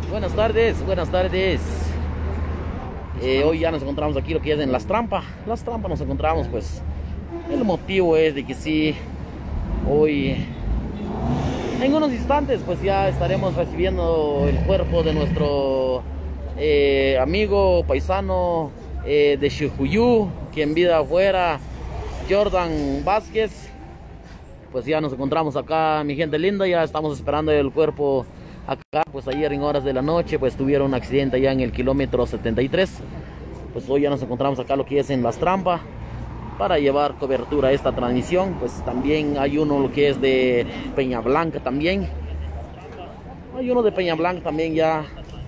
Buenas tardes, buenas tardes. Hoy ya nos encontramos aquí lo que es en Las Trampas. Las Trampas nos encontramos, pues el motivo es de que sí, hoy en unos instantes pues ya estaremos recibiendo el cuerpo de nuestro amigo paisano de Xijuyú, que en vida fuera Jordan Vázquez. Pues ya nos encontramos acá, mi gente linda, ya estamos esperando el cuerpo acá. Pues ayer en horas de la noche pues tuvieron un accidente allá en el kilómetro 73. Pues hoy ya nos encontramos acá lo que es en Las Trampas para llevar cobertura a esta transmisión. Pues también hay uno lo que es de Peña Blanca también. Hay uno de Peña Blanca también ya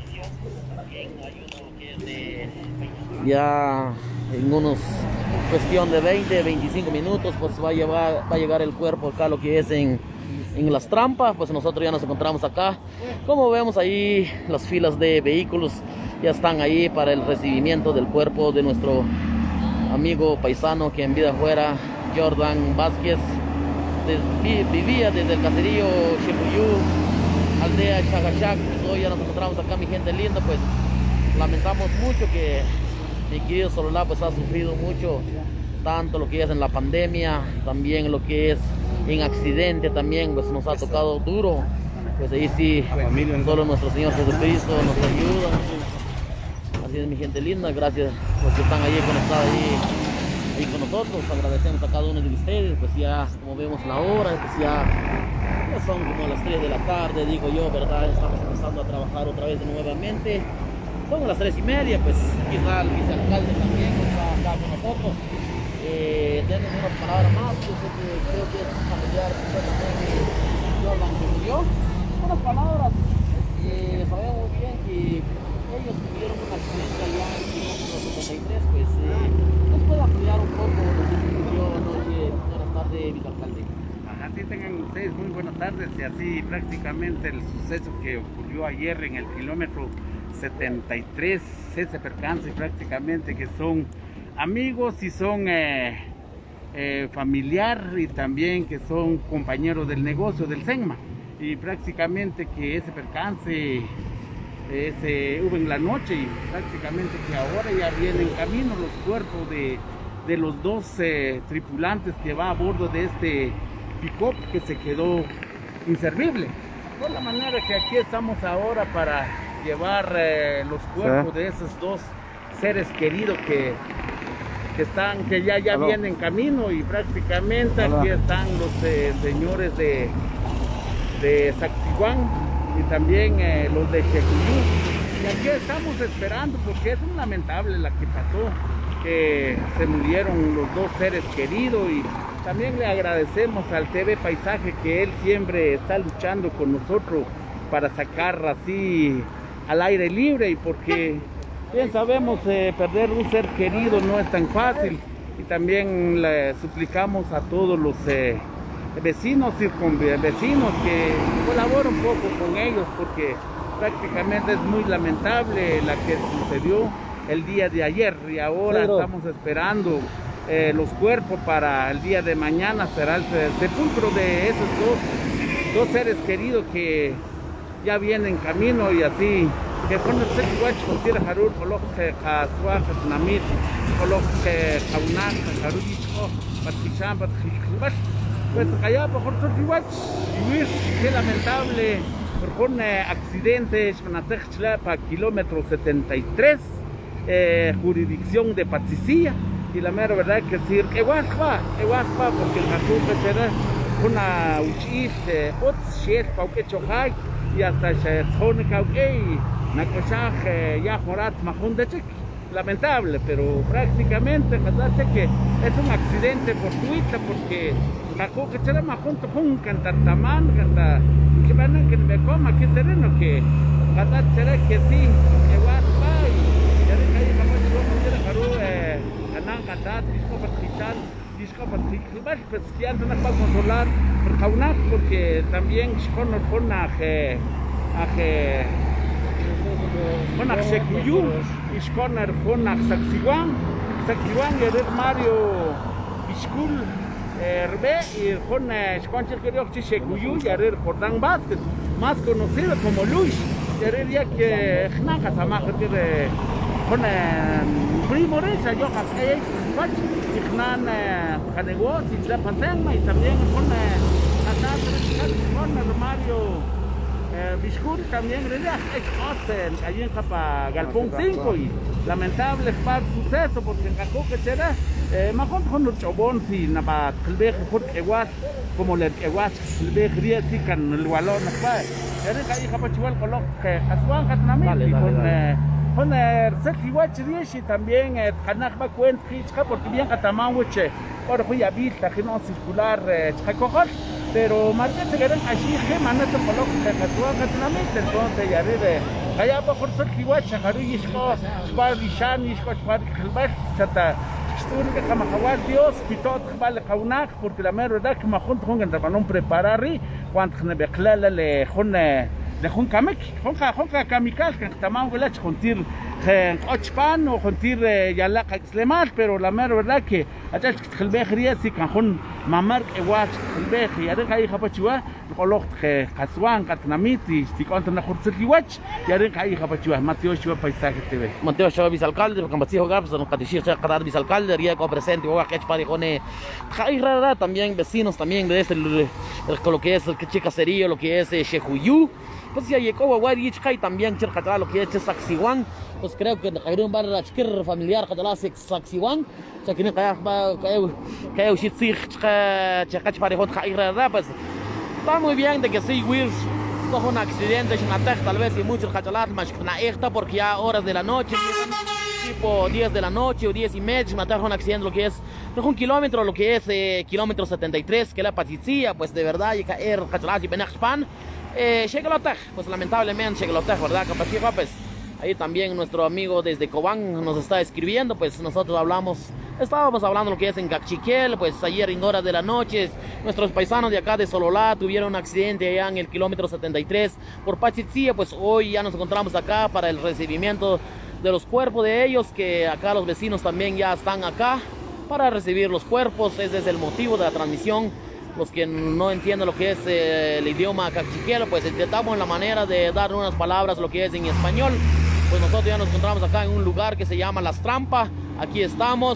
en unos cuestión de 20-25 minutos pues va a llegar el cuerpo acá lo que es en Las Trampas. Pues nosotros ya nos encontramos acá. Como vemos ahí, las filas de vehículos ya están ahí para el recibimiento del cuerpo de nuestro amigo paisano que en vida fuera Jordan Vázquez. Vivía desde el caserío Xijuyú, aldea Chagachac. Pues hoy ya nos encontramos acá, mi gente linda. Pues lamentamos mucho que mi querido Sololá pues ha sufrido mucho, tanto lo que es en la pandemia, también lo que es en accidente también, pues nos ha tocado duro. Pues ahí sí, solo nuestro Señor Jesucristo nos ayuda. Así es, mi gente linda, gracias a los que están ahí conectados ahí con nosotros. Agradecemos a cada uno de ustedes. Pues ya, como vemos la hora, pues ya son como las 3 de la tarde, digo yo, ¿verdad? Estamos empezando a trabajar otra vez nuevamente. Son las 3:30, pues quizá el vicealcalde también está acá con nosotros. Denles unas palabras más. Yo sé que creo que es un familiar de Jordan que murió. Unas palabras. Sabemos muy bien que ellos tuvieron un accidente allá en el kilómetro 73. Pues nos puede ampliar un poco lo que sucedió anoche. Buenas tardes, vicealcalde. Así tengan ustedes muy buenas tardes. Y así prácticamente el suceso que ocurrió ayer en el kilómetro 73, ese percance prácticamente que son amigos y son familiar, y también que son compañeros del negocio del SENMA, y prácticamente que ese percance hubo en la noche, y prácticamente que ahora ya vienen en camino los cuerpos de los dos tripulantes que va a bordo de este pick-up que se quedó inservible. De la manera que aquí estamos ahora para llevar los cuerpos de esos dos seres queridos que ya vienen en camino, y prácticamente aquí están los señores de Sacsayhuamán y también los de Xijuyú, y aquí estamos esperando porque es un lamentable la que pasó, que se murieron los dos seres queridos. Y también le agradecemos al TV Paisaje que él siempre está luchando con nosotros para sacar así al aire libre, y porque bien sabemos perder un ser querido no es tan fácil. Y también le suplicamos a todos los vecinos, circunvecinos, que colaboren un poco con ellos, porque prácticamente es muy lamentable la que sucedió el día de ayer, y ahora estamos esperando los cuerpos para el día de mañana. Será el sepulcro de esos dos seres queridos que ya viene en camino. Y así que con el secuach con tira harur colok que casua que namit colok que kaunak harudicho patishan patijibas, pues allá por secuach. Y qué lamentable por un accidente para kilómetro 73, jurisdicción de Patsicía. Y la mera verdad que decir eguajpa porque el jatupe será una uchis ots shet pauque chojay, y hasta se cauque nacochaj ya jorat majundechek. Lamentable, pero prácticamente que es un accidente fortuito, porque jaco que será majunto jun cantar taman canta que van a que me coma que terreno que cada será que sí eguajpa, y ya de calle como yo anang kata disco patitan disco patitan pues que andan a controlar por kaunak, porque también con Xijuyú y con Sacsayhuamán y Mario Biskul Herbe, y con Xijuyú y Jordan Vázquez, más conocido como Luis. diría que nada más que con primo reza yo que es y negocio y se pasan y también con Mario Biscur también allí en Capa Galpón 5 y lamentable para suceso porque en Caco que será más con los chabón si nada el viejo porque igual como el igual el viejo ría sí can el balón no puede ya ahí Capa Chihuahua coloc que asuan catnami con sexy watch y también canak va cuenta porque bien catamán weche por fui a vista que no circular chacojol pero más que se quedan allí que manate coloc que asuan catnami entonces ya de allá por sexy watch harui isco par dishan isco par kalbar chata que kama kawal Dios pitot kbal kaunak porque la mera verdad que ma junto con el balón prepararri cuando ne beklala le خون كامك خون كاميكال كان تمام ولا تخنتير قطشبان وخنتير يلا سليمان pero la mera verdad que atrás تخلبي خرياتي كان خون مامر اواش تخلبي يا ريت هاي خبطوا قلوق خسوان كتناميتي تيكونت نخرصلي واتش يا ريت هاي خبطوا ماتيو شو paisaje TV Mateo Chava vicealcalde porque Mateo Gabs no catishir qatar vicealcalde ría co presente o que para con Jairada también vecinos también de este lo que es el caserío lo que es Shehuyú pues ya llegó Guari y también Chircatá lo que es Saxiwan pues creo que hay un bar familiar Catala Saxiwan o sea que no cae shit sig chacach para con Jairada pues está muy bien de que sí Wills cojo un accidente en la tal vez y muchos cachalas más na esta porque ya horas de la noche tipo 10 de la noche o 10 y media matar un accidente lo que es un kilómetro lo que es kilómetro 73 que la patizía pues de verdad y caer cachalas y benachpan Shegelotech, pues lamentablemente Shegelotech, ¿verdad? Capaz pues ahí también nuestro amigo desde Cobán nos está escribiendo, pues nosotros estábamos hablando lo que es en Cachiquel, pues ayer en horas de la noche, nuestros paisanos de acá de Sololá tuvieron un accidente allá en el kilómetro 73 por Pachitzía, pues hoy ya nos encontramos acá para el recibimiento de los cuerpos de ellos, que acá los vecinos también ya están acá para recibir los cuerpos, ese es el motivo de la transmisión. Los que no entienden lo que es el idioma cachiquel, pues intentamos la manera de dar unas palabras lo que es en español. Pues nosotros ya nos encontramos acá en un lugar que se llama Las Trampas. Aquí estamos.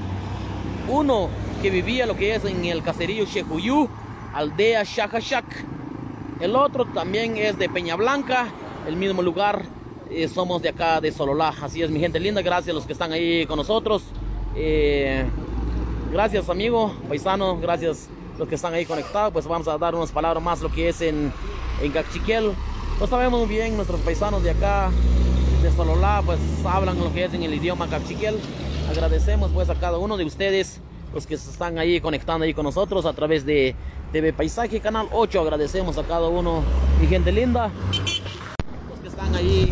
Uno que vivía lo que es en el caserío Shehuyú, aldea Shakashak. El otro también es de Peña Blanca, el mismo lugar. Somos de acá de Sololá. Así es, mi gente linda, gracias a los que están ahí con nosotros. Gracias, amigo, paisano, gracias los que están ahí conectados. Pues vamos a dar unas palabras más lo que es en Cachiquel. Pues sabemos muy bien, nuestros paisanos de acá de Sololá pues hablan lo que es en el idioma cachiquel. Agradecemos pues a cada uno de ustedes los que se están ahí conectando ahí con nosotros a través de TV Paisaje Canal 8. Agradecemos a cada uno, mi gente linda, los que están ahí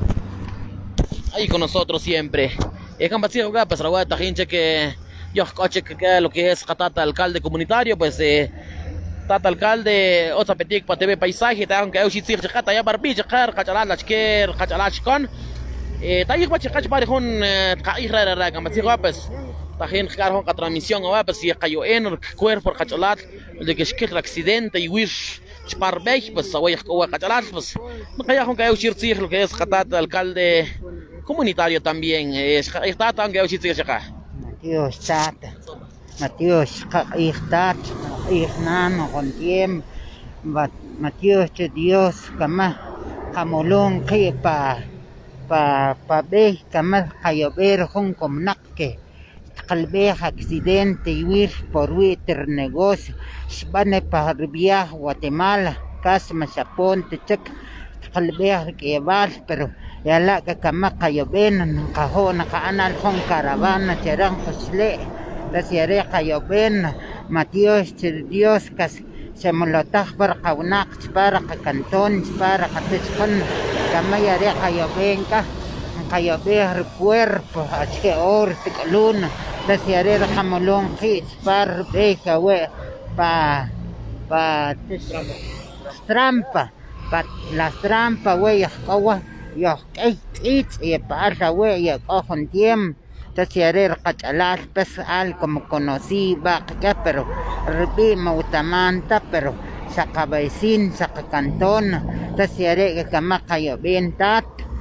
con nosotros siempre. Pues la gente que yo coche que lo que es Tata alcalde comunitario, pues Tata alcalde otra petic para TV Paisaje, te que eushi tsir chata ya barbi chakar kachalala chker kachalach con tayik pa chakach pare con kaira ra kamati pues tajen khar hon transmisión o pues si cayó en el cuerpo kachalat de que el accidente y wish chparbech pues saway ko kachalat pues no kaya hon que eushi tsir lo que es Tata alcalde comunitario también está tan que eushi tsir chaka Dios chata Matios Ichtat Ichnan con tiempo Matios Dios kama kamulong kay pa be kama kayober hong komnak ke kalbe accidente y por Twitter negocio shbane pa ribia Guatemala kas masaponte check kalbe ke val pero yala ka kama kayoben kahona ka anal hong caravana cherang posle Tasiare kayoben Matios Dios kas se molotach para kaunak para canton para katechon kamayare kayoben ka kayober cuerpo ache or luna tasiare kamolong hits para beka we pa trampa pa las trampa we yawa yo it y para we ya con tiempo Tasiare kachalas pues al como conocí va pero repí mautamanta pero Saqabaisin, Saqacantón, Tasiare, Camacayo, Bentat,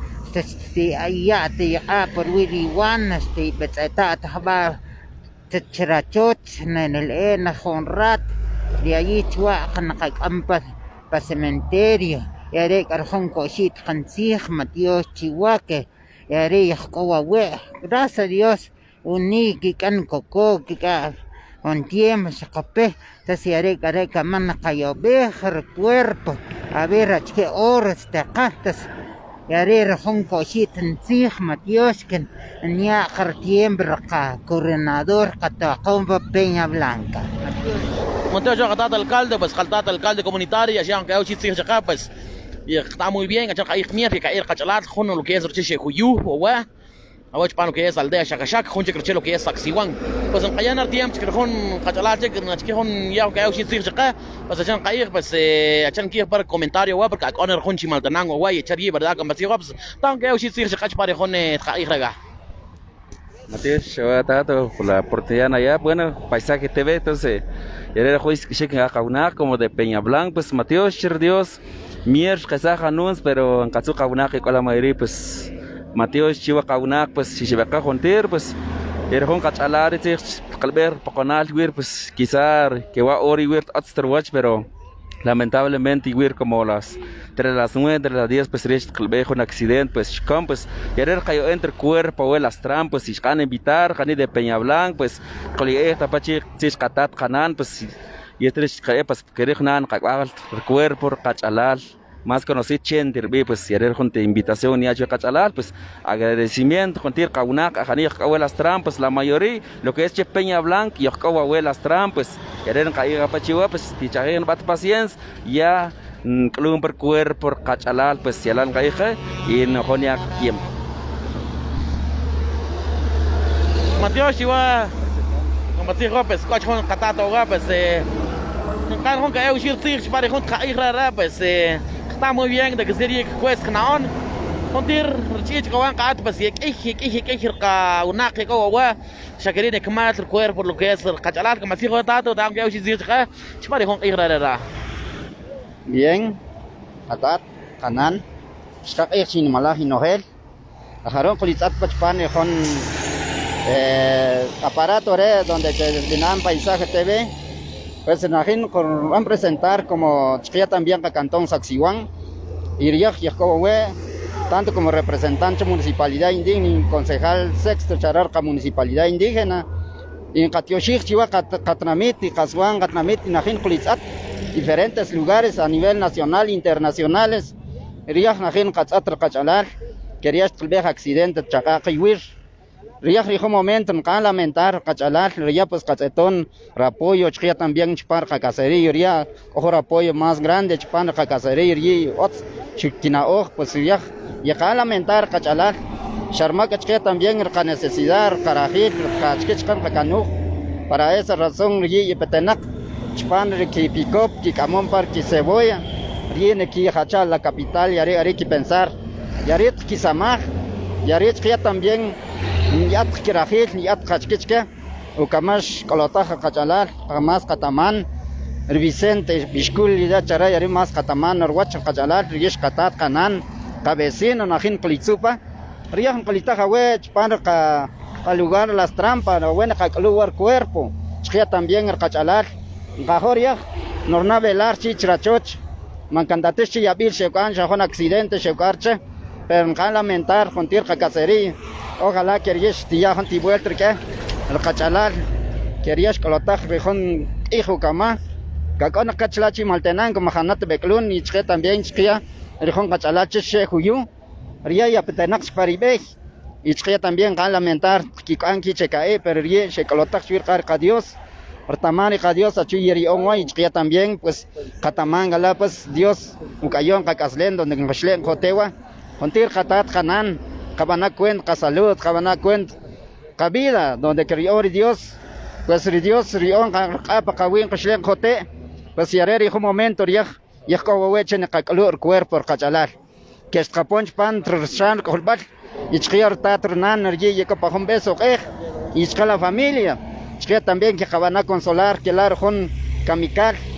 Ayati, por Willy One, Betzeta, Haba, Chirachot, Nenel, Honrat, de allí Chua, Hanacampa, para cementerio, Yare, Arjonco, Shit, Hansig, Matios, Chihuahua, Yare, Coahuila, gracias a Dios, uní, Kikan, Coco, Kika. Con tiempo se copé, se haré careca mana cayo bejar cuerpo, a ver a qué horas te cartas, y haré rajón cochit en sigma, Dios que ni a tiempo ca coordinador catacomba Peña Blanca. Monteo yo catata alcalde, pues catata alcalde comunitario, ya aunque hay chiste acá, pues y está muy bien, acá hay mier que caer cachalat, con lo que es roche juyu o wa. Awach pano que es aldea Shakashak, junche creche lo que es Saxiwan. Pues en Cayanar tiempo que con Cachalate, que con ya que hay chiste acá, pues echan caer, pues echan que para comentario wa porque con el junchi maltanango wa y echar y verdad que me pues tan que hay chiste acá para con caer. Matías, yo tato por la oportunidad allá, bueno, paisaje TV, entonces, ya era juicio que chequen acá una como de Peña Blanca, pues Matías, Dios, mier, casaja nuns, pero en Katsuka una que con la mayoría, pues Matías, Chiva Kaunak, pues si se ve acá juntir, pues era con Cachalar, Calver, Poconal, pues quizá que va Ori, Watch, pero lamentablemente como las 3 de las 9, 3 de las 10 pues vejo un accidente pues querer cayó entre cuerpo o las trampas si can invitar cani de Peña Blanca pues esta pachi si catat canan pues y pues querer nan cuerpo cachalal más conocido Chendirbi pues querer junto invitación y a cachalal pues agradecimiento contir caunac a cani las trampas la mayoría lo que es Peña Blanca y acabo las trampas querer caer pachiwa pues tichagen bat paciencia ya club per cuerpo cachalal pues si alan caija y no jonia tiempo Mateo Chiva combatir pues coach con catato pues kan con que eu shir para con caija pues está muy bien de que sería pues knaon contir chich kawan kat pues que una que wa shakirin kmat el cuerpo lo que es el cachalal que masijo tato dan que eu shir para con caija bien, atat, kanan, skak sin malah Noel, ajaron kulitat pachpan con aparato donde dinan paisaje TV, pues nahin van a presentar como chiquilla también a Cantón Saxiwan, iría tanto como representante municipalidad indígena, concejal sexto chararca municipalidad indígena, y en Katioshik chiva katnamit y Kaswan katnamit nahin kulitat diferentes lugares a nivel nacional e internacionales. Riach nahin katzatr kachalar, querías ver accidente chacaquyir. Riach rijo momento en lamentar kachalar, ria pues cachetón, apoyo, chquia también chpar cacacería, ria ojo apoyo más grande, chpar cacacería, ria ots chiquina pues riach, y lamentar kachalar, sharma chquia también la necesidad, carajit, cachquechkan cacanu. Para esa razón ria y petenac Chpan que picop, que camón par que cebolla, viene aquí a la capital y haré que pensar, y haré que samar, y haré que también yat que rajil, yat kachkichke, o kamash colotaja cachalar, jamás catamán, el Vicente, Bishkul y ya charay, haré más catamán, orguacho cachalar, riyesh catat canan, cabecino, najin colitzupa, riyan colitaja we, chpan al lugar las trampas, o buena lugar cuerpo, chkia también el cachalar. Gajoria, norna velar chicrachoch, mancandates chiabil shekan, shahon accidente shekarche, pero en lamentar con tirca cacería, ojalá querías tiajan tibueltre el cachalar, querías colotar rejón hijo cama, cacona cachlachi maltenan como janate beclun y che también chkia, rejón cachalache shehuyu, ria y apetenax paribej, y chkia también lamentar, kikanki checae, pero rie shekolotak shircar Dios. Pertamani ka Dios achu yeri onwa y también pues katamanga la pues Dios ukayon kakaslen donde ngashlen jotewa contir katat kanan kabana cuent ka salud kabana cuent ka vida donde crió Dios pues Dios rion ka pakawin kashlen jote pues yareri un momento riaj yako wechen ka kalur cuerpo kachalar que escaponch pan trshan kolbat y chqiar tatrnan nerji yako pa un beso y la familia. Que también que van a consolar que la con camicar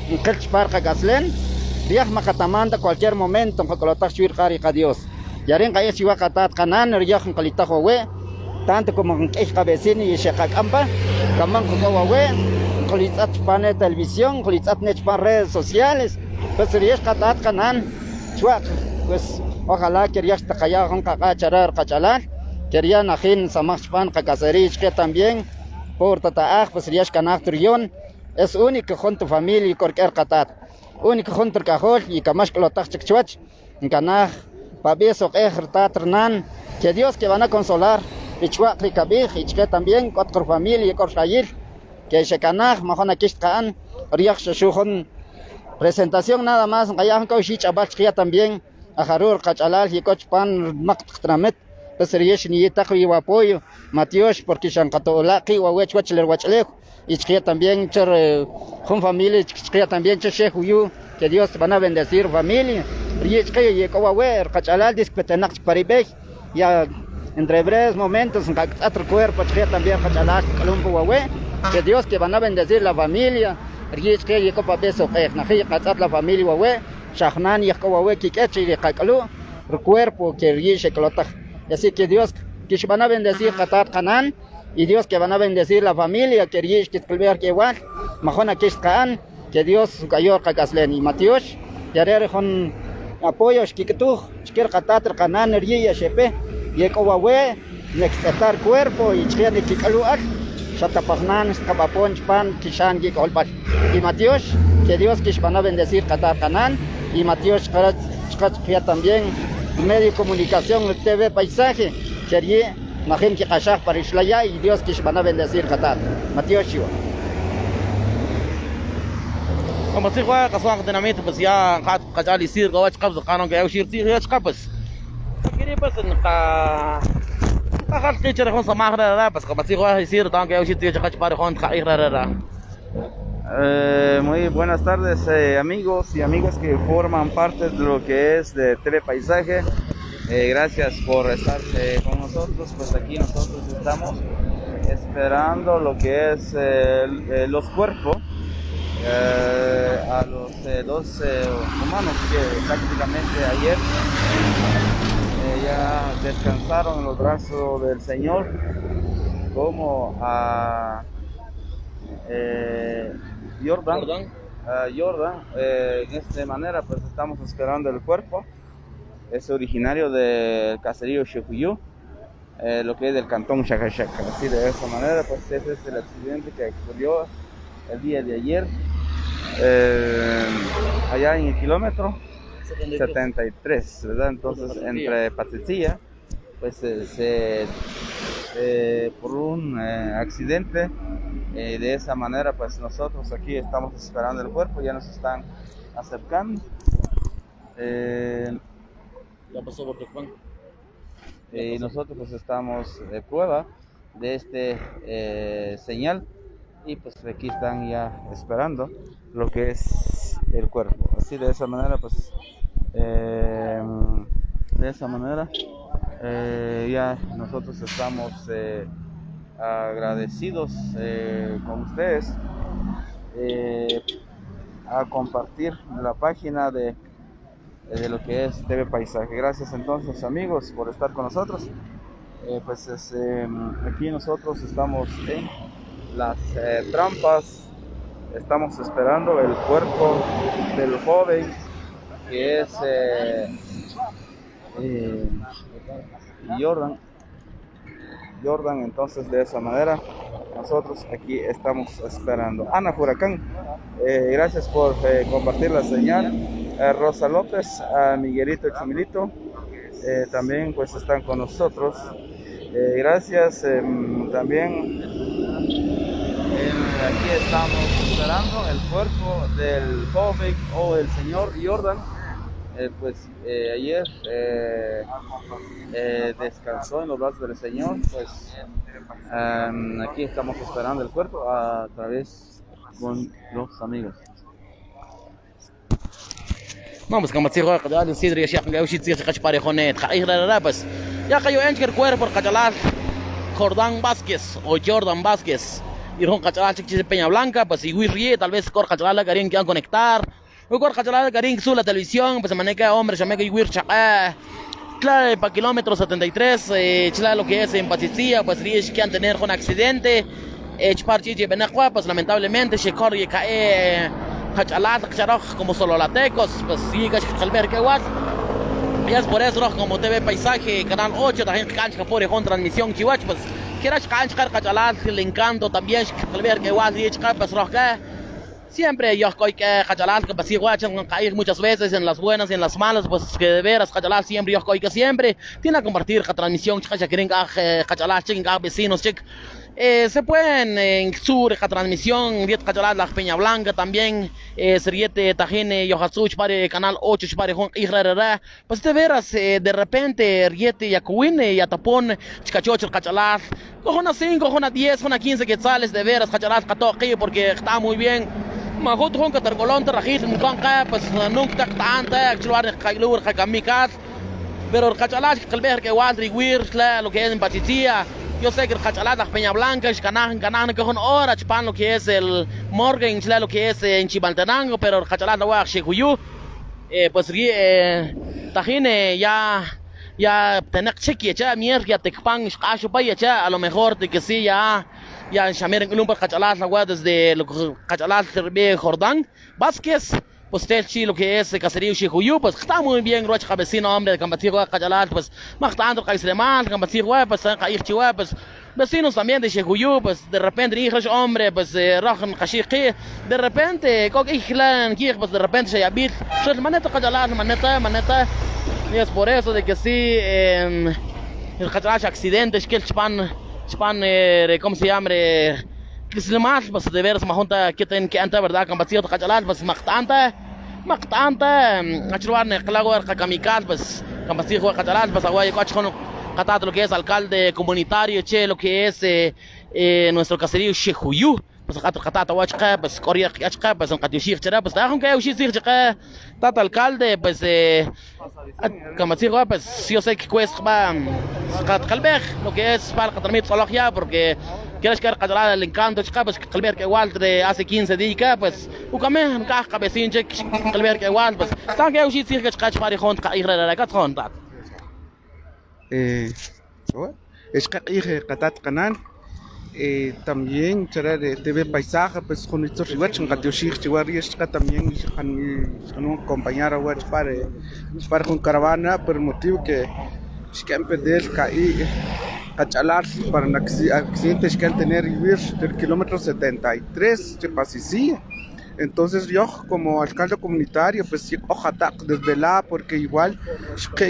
Kelch Parca Gaslen, Riach Macatamanda, cualquier momento, en Jacolotac Chuircari a Dios. Yaren Kaya Chihuacatat Canan, Riach en Calitajowe, tanto como en Cabecini y Shekacampa, Caman Cocowe, Colitzat Pane Televisión, Colitzat Nechpan redes sociales, pues Riach Catat Canan, Chuac, pues ojalá que Riach Tacaya con Cacacharar, Cachalar, querían Ajin, Samachpan, Cacacerich, que también, por Tataaj, pues Riach Canach Trión. Es único junto familia y cualquier catat. Único junto el cajol y camash que lo tax chuach. En canaj, pabeso tatrnan. Que Dios que van a consolar. Y chuac y cabij y que también cuatro familia y corchayil. Que se canaj, majona kishkaan. Riach shushujon. Presentación nada más. Gayahan kaushich abachkia también. Ajarur kachalal y cochpan maktramet. Pues riesh ni tajo y apoyo. Matios porque shankatola ki wawech wachler wachlejo. Y que también con familia, que también que Dios van a bendecir familia. Y que llegó a ver, cachalal dispetenax paribej, ya entre breves momentos, en otro cuerpo, que también cachalal calumbo huawei, que Dios que van a bendecir la familia. Y que llegó para beso, nají cachat la familia huawei, shahnan y huawei kikechi y cacalu, el cuerpo que riche clota. Así que Dios que van a bendecir catat canan. Y Dios que van a bendecir la familia, que Dios que escribir que igual, majona que están, que Dios cayó cagaslen y Matios, ya eres con apoyos que tú, que catatr canan ría chepe, y ecowawe, nextar cuerpo y chiane que caluar, chatapagnan, escapapon, pan, kishan, que colpas. Y Matios, que Dios que van a bendecir catar canan, y Matios que también medio de comunicación, el TV paisaje, que Majim que Kashach para Ishlaya y Dios que van a bendecir Qatar. Mateo Shiva. Como si fuera casual que tenemos pues ya Qatar y Sir Gawach Qabs Qanon que hay Shirti y Qabs. Quería pues en Qatar que echar con Samahra pues como si fuera Sir tan que hay Shirti y Qach para con Khaira. Muy buenas tardes amigos y amigas que forman parte de lo que es de TV Paisaje. Gracias por estar con nosotros, pues aquí nosotros estamos esperando lo que es los cuerpos a los dos humanos que prácticamente ayer ya descansaron en los brazos del Señor, como a Jordan. De esta manera pues estamos esperando el cuerpo. Es originario del caserío Shekuyú, lo que es del cantón Shakashak. Así de esa manera, pues ese es el accidente que ocurrió el día de ayer, allá en el kilómetro 73, ¿verdad? Entonces, entre Patsicilla, pues por un accidente, de esa manera, pues nosotros aquí estamos esperando el cuerpo, ya nos están acercando. Ya pasó por Tucumán. Y nosotros pues estamos de prueba de este señal y pues aquí están ya esperando lo que es el cuerpo. Así de esa manera pues ya nosotros estamos agradecidos con ustedes a compartir la página de lo que es TV Paisaje. Gracias entonces amigos por estar con nosotros. Aquí nosotros estamos en las trampas, estamos esperando el cuerpo del joven que es Jordan. Entonces de esa manera nosotros aquí estamos esperando. Ana Huracán, gracias por compartir la señal. Rosa López, a Miguelito Examilito, también pues están con nosotros. Gracias también. Aquí estamos esperando el cuerpo del joven o el señor Jordan. Ayer descansó en los brazos del Señor. Pues aquí estamos esperando el cuerpo a través con los amigos. Vamos como si fuera Qatar y Sir ya que hay Shirti y Qach para Jonet. Khaira pues ya cayó en el cuerpo Qatar Jordan Vázquez o Jordan Vázquez. y ron cachalal chiquis de Peña Blanca, pues si ríe, tal vez cor cachalal garín que van a conectar, o cor cachalal garín su la televisión, pues se maneja hombre, se me que chaca, claro, para kilómetro 73, chila lo que es en Pachicia, pues ríe que han tener un accidente, chpar chichi benacua, pues lamentablemente se corre cae cachalal, como solo latecos, pues sí, cachalber que guas. Y es por eso, como TV Paisaje, Canal 8, también cancha por con transmisión Chihuach, pues quieras cancha cachalat, el encanto también, ver que igual y pues siempre yo estoy que cachalat, que pues igual caer muchas veces en las buenas y en las malas, pues que de veras cachalat siempre yo estoy que siempre tiene que compartir la transmisión, que quieren cachalat, chicken vecinos, chick. Se pueden en sur la transmisión Riet Cachalat la Peña Blanca también Seriete Tajine Yohasuch para Canal 8 para Irrera pues de veras de repente Riete Yacuine y Atapón Chicachocho Cachalat cojo 5 cojo 10 cojo 15 quetzales de veras Cachalat Catoque porque está muy bien Mahut con Catergolón Terrajit Mucanca pues nunca tanta actuar Kailur Hakamikat pero Cachalat Calver que Waldri Wir lo que es en Pachicia. Yo sé que el Cachalat, la Peña Blanca, el Canán, que con hora, chupan lo que es el Morgan, lo que es en Chimaltenango, pero el Cachalat no va a Shekuyu. Pues Tajine ya tener cheque, ya mierda, ya te pan, ya a lo mejor de que sí, ya Shamir en Lumbar Cachalat, la desde el Cachalat Jordán, Vázquez. Pues lo que es caserío Shekuyu, pues está muy bien, Rocha vecino, hombre, de Cambatigua, Cachalat, pues más tanto Caisleman, Cambatigua, pues Cair Chihuahua, pues vecinos también de Shekuyu, pues de repente, hijos, hombre, pues Rajan Kashiki, de repente, pues de repente se habit, maneta Cachalat, maneta, y es por eso de que sí, el Cachalat accidentes, que el Chpan, ¿cómo se llama? Que se llama, pues de veras, mahonta que tienen que entrar, ¿verdad? Cambatigua, Cachalat, pues Mactanta, achuar Neclago, Cacamicat, pues Cambatigua, Cachalat, pues Aguay, Coachon, Catat, lo que es alcalde comunitario, che, lo que es nuestro caserío Shekuyu, pues Catata, Huachca, pues Coria, pues un Catiushir, pues Tajon que Ushir, Tata alcalde, pues Cambatigua, pues yo sé que cuesta Calver, lo que es para Catamit Sologia, porque quieres que Cachalat el encanto, pues Calver que igual hace 15 días, pues Ucame, cabecín, Calver que igual, pues tan que Ushir, que para Hont, Irra, Catron, es que Catat Canal también será de TV Paisaje pues con estos riwach en Catiushir Chihuahua también con un compañero para con caravana por el motivo que pedir caer Cachalar para un accidente que tener vivir del kilómetro 73 de Pachicia. Entonces yo como alcalde comunitario pues ojalá desde la porque igual que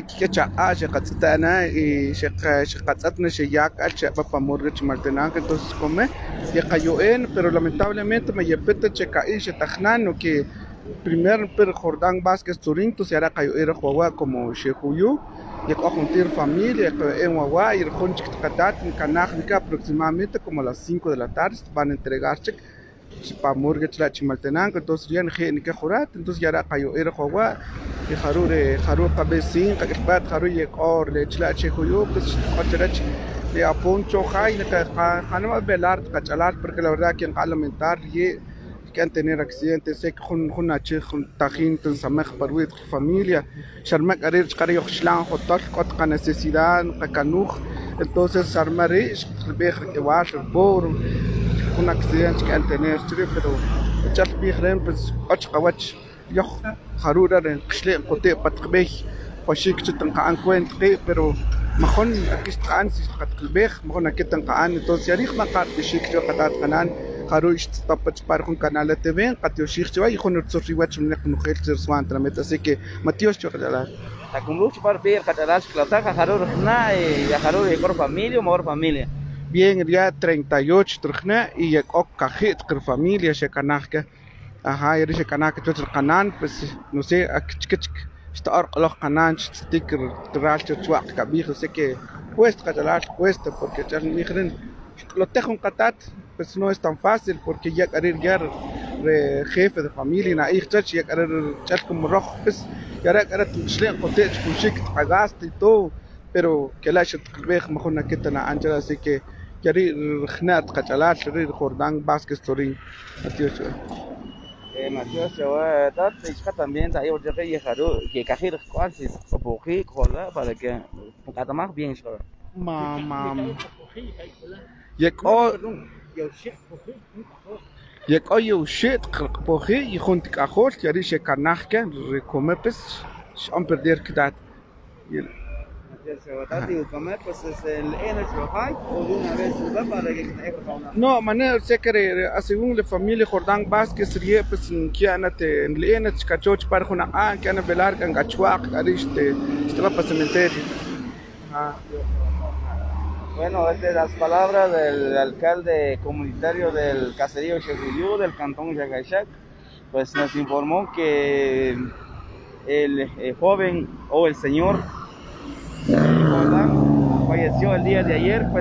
catana y catana se ya para morir Chimaltenango entonces como ya cayó pero lamentablemente me llepete checa y se tajnano que primero per Jordán Vázquez Turín se hará cayó era Huawei como Shekuyu y juntar familia en Huawei y el Honchik Katat en Canajnica aproximadamente como a las 5 de la tarde van a entregarse para morir Chimaltenango entonces ya ni que jurar entonces ya cayó era Huawei y Haru cabecín Haru yekor le Shekuyu pues concherach de apuncho hay que hanama velar Cachalat porque la verdad que en lamentar y que han tener accidentes sé que con tajín con samaj parwit familia sharmak arir charayo shlan hotar con necesidad canuj entonces armari bej igual por un accidente que han tener pero chal bijren pues och qawach yo harura en xle qote patqbeh وشيك جدا قان كوين تقي pero مخون اكيد قان قد قلبيخ مخون اكيد قان entonces ياريخ ما قاد بشيك جو قدات قنان خاروش تطبط بارخون canal TV قد يشيخ جو يخون تصري واتش من نخ خير ترسوان ترمت así que Matías جو قدالات Takumluch para ver Cachalat Clasaca Harur na y Harur y familia mejor familia bien ya 38 trujna y ya ok cajit con familia se canajka ajá y se canajka todo el canal pues no sé akchkich estar los canales sticker trash chuak kabir sé que cuesta Cachalat cuesta porque ya miren lo tejo un catat pues no es tan fácil porque ya querer jefe de familia na ich ya querer chat como rojo pues ya querer tshlen qotet kushik pagaste y todo pero que la shit kabir mejor na que tan ancha así que yari rkhnat qachalat ri Jordán Vázquez Torín Matios Matios chawa tat iska también ta yo que yejaru que cajir cuansis poqui cola para que catamar bien chawa mam yek o yo shit poqi y junt cajol yari shekanajke recomepes shon perder kidat pues es el energy high o de una vez para que no manera secre según la familia Jordán Vázquez rie pues que anate en el energy cachoch para una que ana velar kan gachuak ariste estaba para cementerio. Bueno, estas las palabras del alcalde comunitario del caserío Xejuyú del cantón Yagachac, pues nos informó que el joven o el señor falleció el día de ayer, pues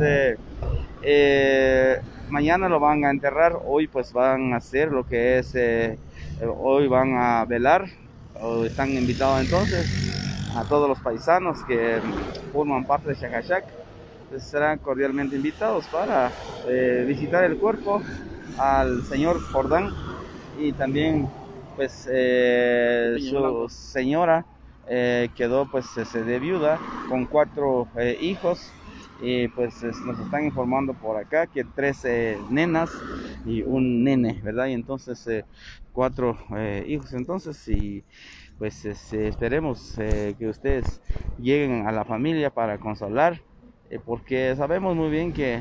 mañana lo van a enterrar, hoy pues van a hacer lo que es, hoy van a velar, o están invitados entonces a todos los paisanos que forman parte de Xacachac, pues serán cordialmente invitados para visitar el cuerpo al señor Jordán y también pues su señora quedó pues de viuda con 4 hijos y pues nos están informando por acá que 3 nenas y un nene, ¿verdad? Y entonces 4 hijos entonces y pues esperemos que ustedes lleguen a la familia para consolar porque sabemos muy bien que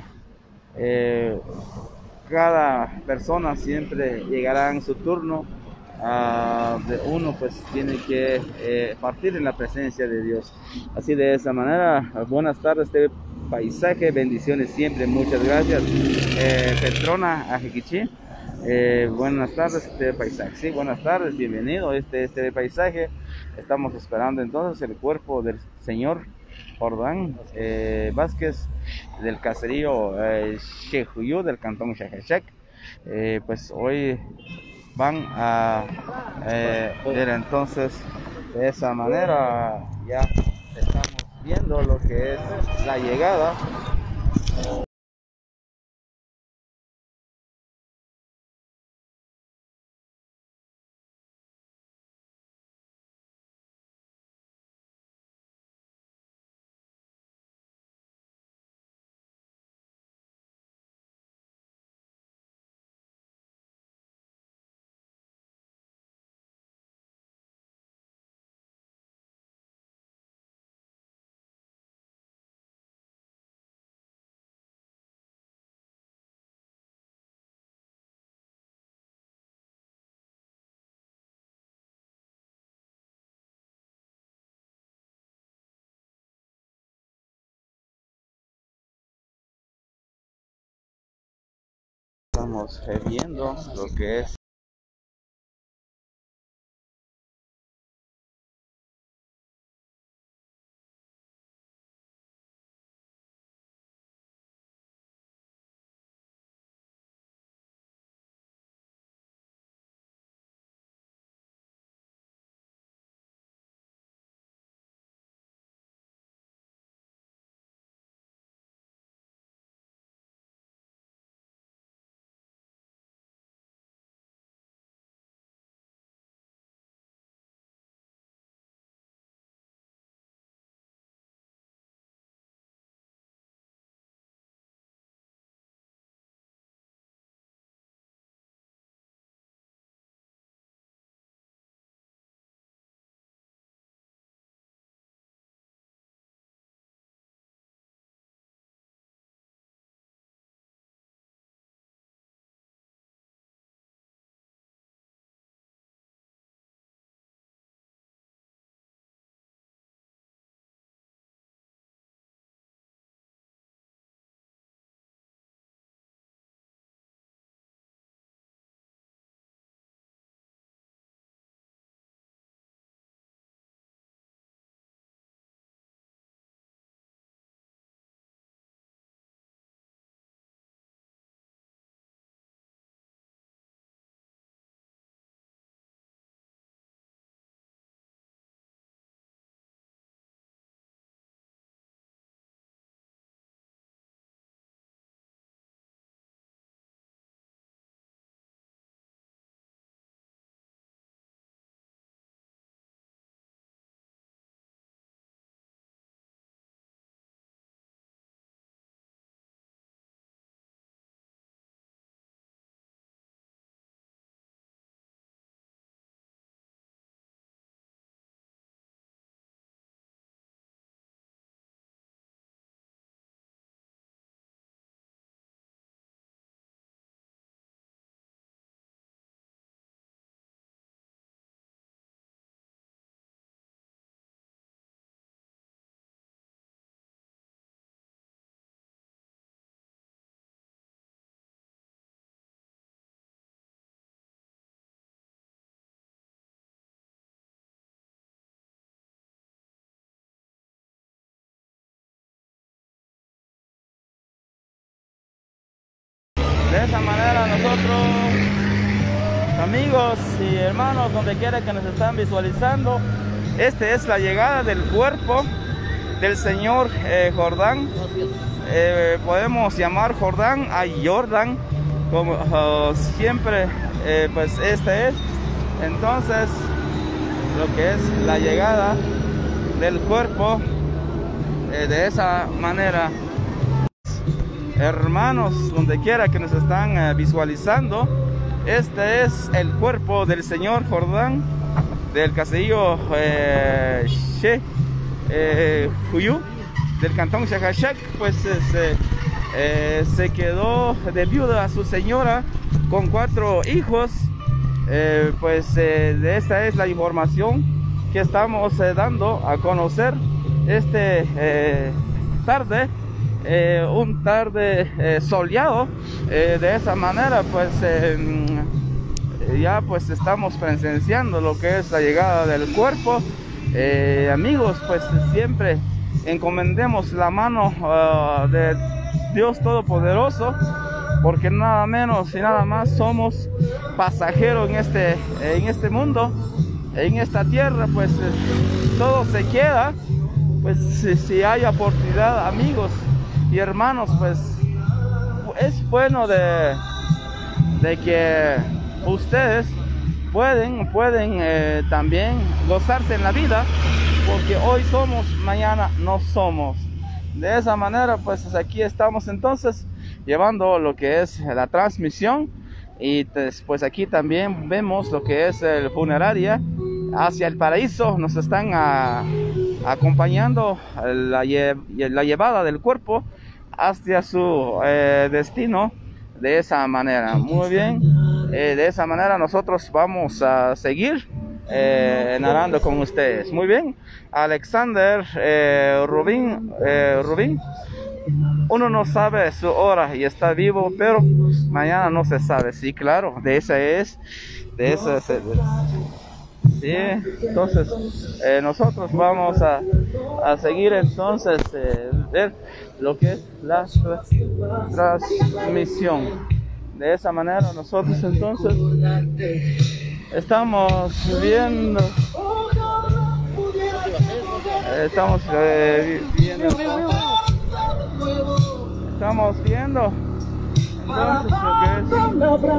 cada persona siempre llegará en su turno. Uno pues tiene que partir en la presencia de Dios. Así de esa manera, buenas tardes, este paisaje, bendiciones siempre, muchas gracias. Petrona Ajiquichi, buenas tardes, este paisaje, sí, buenas tardes, bienvenido este paisaje. Estamos esperando entonces el cuerpo del señor Jordán Vázquez del caserío Xejuyú del cantón Xacachac. Pues hoy van a ver entonces de esa manera ya estamos viendo lo que es la llegada estamos viendo lo que es De esa manera nosotros, amigos y hermanos, donde quiera que nos están visualizando, esta es la llegada del cuerpo del señor Jordán. Podemos llamar Jordán a Jordan, como siempre, pues este es. Entonces, lo que es la llegada del cuerpo de esa manera. Hermanos, donde quiera que nos están visualizando, este es el cuerpo del señor Jordán del caserío Juyú, del cantón Xajaxac. Pues se quedó de viuda a su señora con 4 hijos. De esta es la información que estamos dando a conocer tarde. Un tarde soleado. De esa manera pues ya pues estamos presenciando lo que es la llegada del cuerpo. Amigos, pues siempre encomendemos la mano de Dios Todopoderoso, porque nada menos y nada más somos pasajeros en este mundo, en esta tierra. Pues todo se queda. Pues si hay oportunidad, amigos y hermanos, pues es bueno de que ustedes pueden también gozarse en la vida, porque hoy somos, mañana no somos. De esa manera pues aquí estamos entonces llevando lo que es la transmisión, y pues aquí también vemos lo que es el funeraria hacia el paraíso. Nos están acompañando la llevada del cuerpo hacia su destino. De esa manera, muy bien. De esa manera nosotros vamos a seguir narrando con ustedes. Muy bien. Alexander Rubín, uno no sabe su hora y está vivo, pero mañana no se sabe. Sí, claro, de esa es. Sí, entonces nosotros vamos a seguir entonces ver lo que es la transmisión. De esa manera nosotros entonces estamos viendo entonces lo que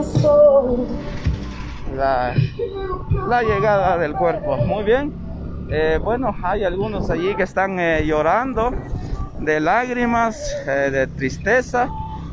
es la llegada del cuerpo. Muy bien. Bueno, hay algunos allí que están llorando de lágrimas, de tristeza.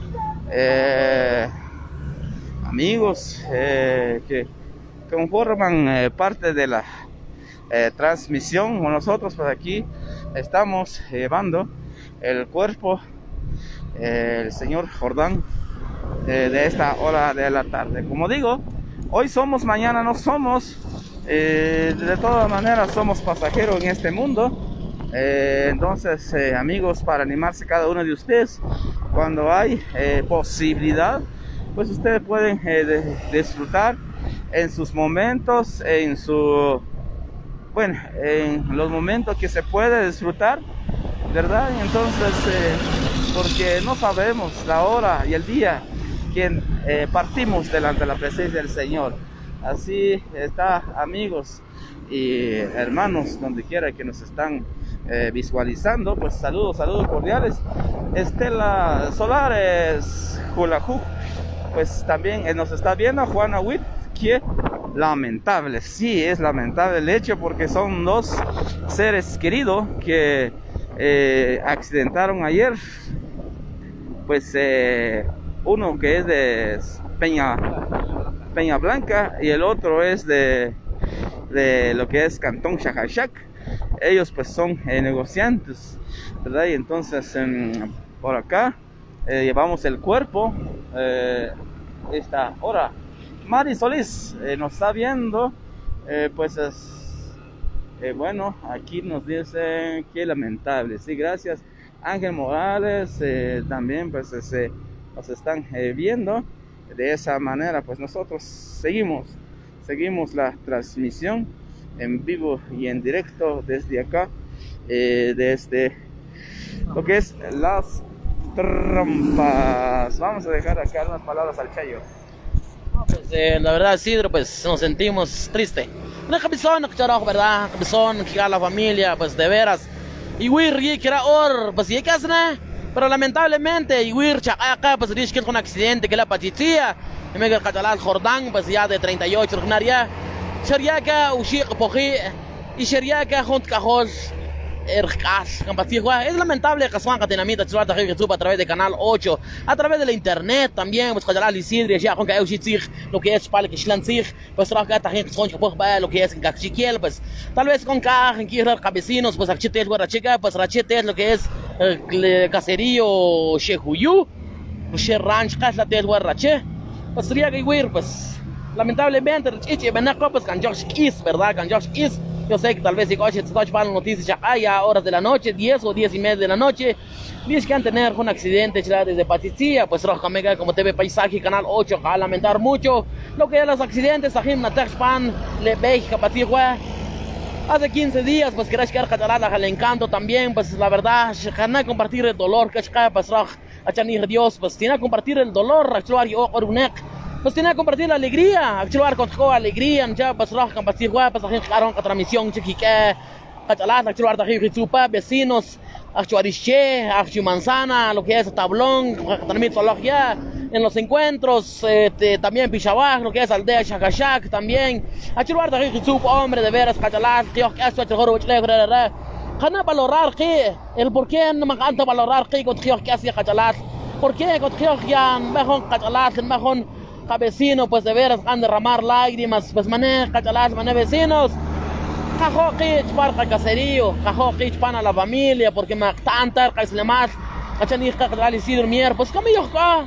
Amigos que conforman parte de la transmisión. Nosotros por aquí estamos llevando el cuerpo el señor Jordán de esta hora de la tarde. Como digo, hoy somos, mañana no somos. De todas maneras somos pasajeros en este mundo. Entonces amigos, para animarse cada uno de ustedes, cuando hay posibilidad, pues ustedes pueden disfrutar en sus momentos, en los momentos que se puede disfrutar, ¿verdad? Entonces porque no sabemos la hora y el día que partimos delante de la presencia del Señor. Así está, amigos y hermanos, donde quiera que nos están visualizando, pues saludos cordiales. Estela Solares Julajú, pues también nos está viendo. Juana Witt, que lamentable, sí, es lamentable el hecho, porque son 2 seres queridos que accidentaron ayer. Pues uno que es de Peña Blanca y el otro es de lo que es Cantón Xajaxac. Ellos pues son negociantes, ¿verdad? Y entonces por acá llevamos el cuerpo esta hora. Mari Solís nos está viendo. Bueno, aquí nos dicen que lamentable. Sí, gracias. Ángel Morales también pues nos están viendo. De esa manera pues nosotros seguimos la transmisión en vivo y en directo desde acá, desde lo que es Las trampas. Vamos a dejar acá unas palabras al Chayo. No, pues la verdad, Isidro, pues nos sentimos tristes. No es cabezón, ¿verdad? Cabezón, que la familia, pues de veras. Y wir, que era or, pues y qué hacen, pero lamentablemente, y wir, acá, pues dice que es un accidente, que la patitía, y me quedé catalán Jordán, pues ya de 38, ya. Shariaka, Ushik, Poji, y Shariaka, Junt Cajol. Es lamentable que Juan Catenamita a través de Canal 8, a través de la internet también, pues Cajalal y Sidri, ya con que lo que es para que Shlanzig, pues trabaja también con lo que es en Cachiquiel, pues tal vez con en Kirar Cabecinos, pues Achite es Guarachica, pues Rachete es lo que es el caserío Shehuyu, She Ranch, Casla es Guarache, pues sería que pues lamentablemente, pues con Josh Is, ¿verdad? Con Josh Is. Yo sé que tal vez si coches para las noticias ya hay a horas de la noche, 10 o 10 y media de la noche, dice que han tenido un accidente desde Patizia, pues Roja como TV Paisaje, Canal 8, a lamentar mucho lo que es los accidentes, a Jim Natexpan, Le Beja, Patizia. Hace 15 días, pues queréis que catalana al encanto también, pues la verdad, que compartir el dolor, que pues Roja, a Chanir Dios, pues tiene que compartir el dolor, a Chuar y Orunek. Pues tiene que compartir la alegría, actuar con alegría, ya pues roja compartir pues aquí claro con transmisión chiquique, actuar de chupa vecinos, actuar ische, actuar manzana, lo que es tablón, también ya en los encuentros, también Pichabaj, lo que es aldea Shakashak también, actuar de chupa hombre de veras catalán, que esto es joro chile, Jana valorar que el por qué no me encanta valorar que con que hacía catalán, por qué con ya mejor catalán, mejor vecinos, pues de veras han derramar lágrimas, pues mané catalás, mané vecinos, cajo que para caserío, cajo que para la familia, porque me tanta que le más, cachani catalás y si dormir, pues como yo acá,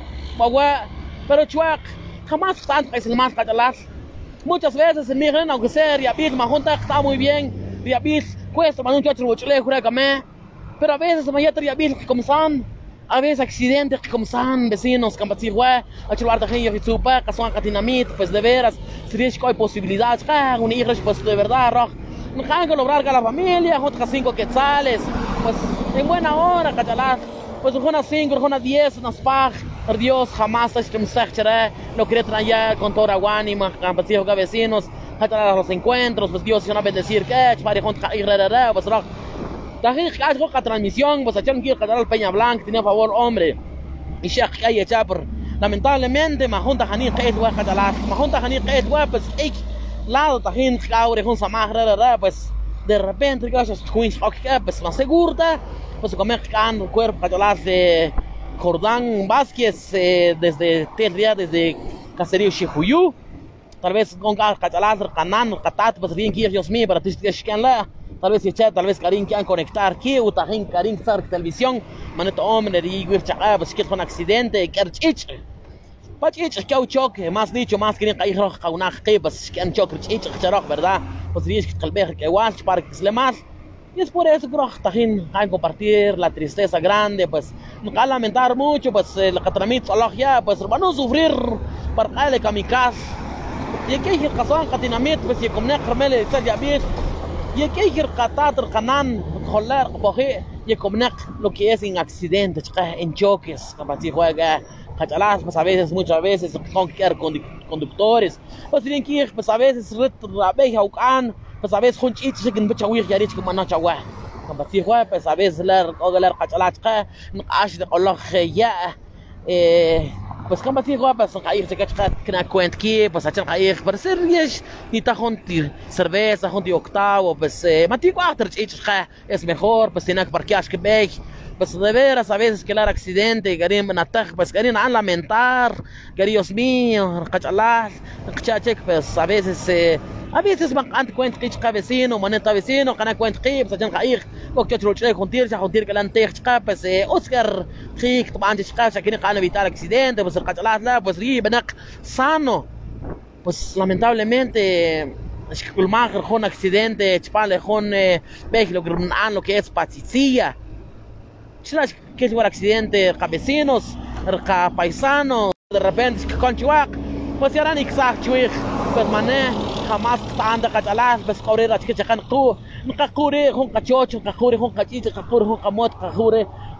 pero chuac, jamás tanto que le más catalás, muchas veces en mi reino, aunque sea riabit, me junta está muy bien, riabit, cuesta, man un chocho chule, jura que me, pero a veces me yata riabit como son. A veces accidentes como son vecinos, Campatigua, a chular de gente que supa, que son catinamit, pues de veras, si dice que hay posibilidades, un hijo, pues de verdad, rojo, no hay que lograr que la familia, junto 5 quetzales, pues en buena hora, catalán, pues unas 5, unas 10, unas pag, Dios jamás es que me sachará, lo quiere traer con toda guanima, Campatigua, vecinos, a los encuentros, pues Dios se va a bendecir, que para junto a irrera, pues rojo. La transmisión, pues echan que el Peña Blanca tiene a favor hombre y Sheikh hay echar lamentablemente ma junta hanir qeet wa catalán ma junta hanir qeet wa pues ik lado tahin caure con samahra pues de repente que es queens pues más segura pues comer can el cuerpo catalán de Jordán Vázquez desde Terria desde caserío Shehuyu tal vez con catalán canan catat pues bien que Dios mío para ti que la tal vez echar, tal vez Karin quieran conectar aquí o también Karin estar en televisión, maneto hombre y wirchaka, pues que es un accidente, que es que hay choque, más dicho, más quieren caer roja una que pues que han choque, ¿verdad? Pues dice que calveja que watch para que se le más y es por eso que también hay que compartir la tristeza grande, pues no hay lamentar mucho, pues el catramit ya, pues van a sufrir para darle kamikaze y aquí hay que casar catinamit, pues y como necrmele está ya bien. Y aquí hay que rescatar Canan, jolar, coger y comer lo que es en accidentes, en choques, como si juega, cachalas, pues a veces, muchas veces, son conductores, pues tienen que ir, pues a veces, pues a veces, junchitos, que no puede ir, ya dicho que no chawa, como si juega, pues a veces, cachalas, no hace de color, ya, pues como si juega, pues caer, se cacha que no cuenta que, pues echan caer, pero ser yes, ni ta junti cerveza, junti octavo, pues matico es mejor, pues tiene que parquear que ve, pues de veras a veces que el accidente, querían matar, pues querían lamentar, que Dios mío, cachalas, pues a veces van a cuenta que es vecino, maneta vecino, que no cuenta que, pues echan caer, porque yo te juntir que la antes, pues Oscar, que antes que quieren evitar accidente, pues el cachalas, pues benak sano, pues lamentablemente es que el mager con accidente, chpale con lo que es patizia, que es un accidente, vecinos, paisanos, de repente que con chuac, pues ya eran exactos, pues mané jamás anda cachalas, pues correr a que chacan tú, nunca cure con cachocho, cacure con cachito, cacure con camot, cacure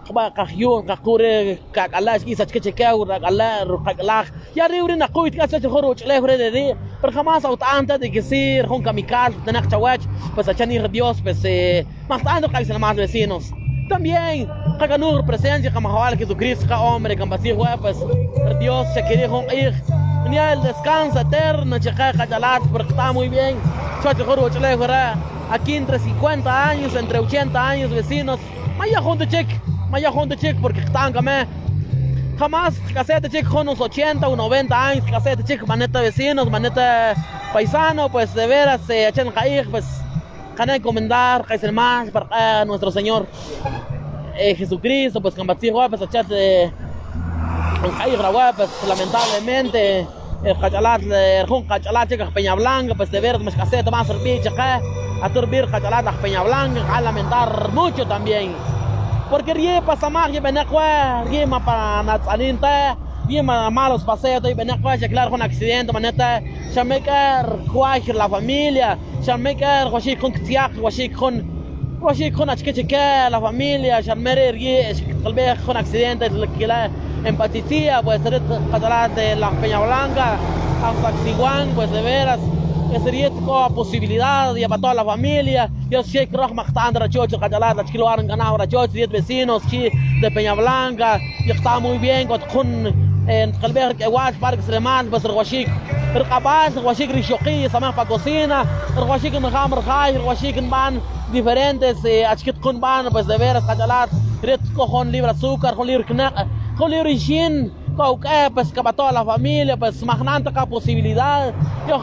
Kajyun, Kakure, Kakalash, Isach Kechekau, Rakalah, Yari na Kuit, such a horror, Lehre, pero jamás antes de que ser, Hon Kamikal, de Nachawach, pues a Chanir Dios, pues matando casi a más vecinos. También, Kakanur, presencia, Kamahal, Jesucristo, hombre, Campasir, pues Dios se quería ir. Tenía el descanso eterno, Checa, Kajalat, porque está muy bien. Such a horror, aquí entre 50 años, entre 80 años, vecinos, Maya Honda Chick, porque están jamás casete chick con unos 80 o 90 años, casete chick, maneta vecinos, maneta paisano, pues de veras, echen caer, pues, van a encomendar, que es el más para nuestro Señor Jesucristo, pues, combatir, pues, echate con caer, pues, lamentablemente, el cachalat, chica, Peña Blanca, pues, de veras, más casete, más servir, chica, a turbir, cachalat, Peña Blanca, a lamentar mucho también. Porque rie pasa más, rie benacua, rie ma para natzaninta, rie ma malos paseos, y benacua, ya claro con accidente, maneta, shameker, cuaj la familia, shameker, washik con tiak, washik con achkecheque, la familia, shamer rie, talvez con accidente, que la empatía, pues ser catalán de la Peña Blanca, hasta Xiguán, pues de veras. Sería una posibilidad de para toda la familia. Yo sé que Rojas está en la chocha, Catalat, las kilos han ganado la chocha, 10 vecinos de Peña Blanca, y está muy bien con Calver que Watch, Parque Sreman, pues el Huachic, el Capaz, el Huachic Rishoqui, Samaj para cocina, el Huachic en Hammer High, el Huachic en van diferentes, Achkit con van, pues de veras, Catalat, con libre azúcar, con libre knack, con libre shin. Pues que para toda la familia, pues imaginando cada posibilidad. Yo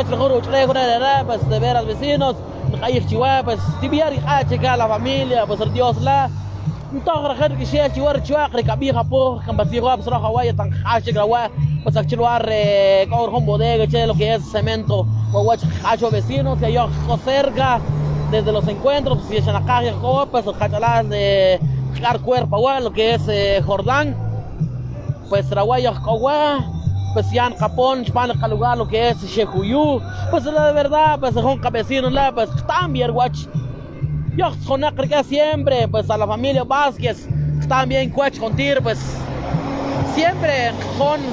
pues de veras vecinos, pues tibiar y checar la familia, pues el Dios la. Entonces la gente que sea chihuahua chihuahua, cabija por, cambatir pues la Hawái tan hache grawa, pues a chiluar con bodega, lo que es cemento, o vecinos que yo cerca desde los encuentros, si es en la calle, pues el catalán de dar cuerpo, lo que es Jordán. Pues Rawaya pues ya en Japón, España, lugar lo que es Shekuyu, pues la verdad, pues son cabecinos, pues también watch. Yo conozco que siempre, pues a la familia Vázquez, también cuach contigo, pues siempre con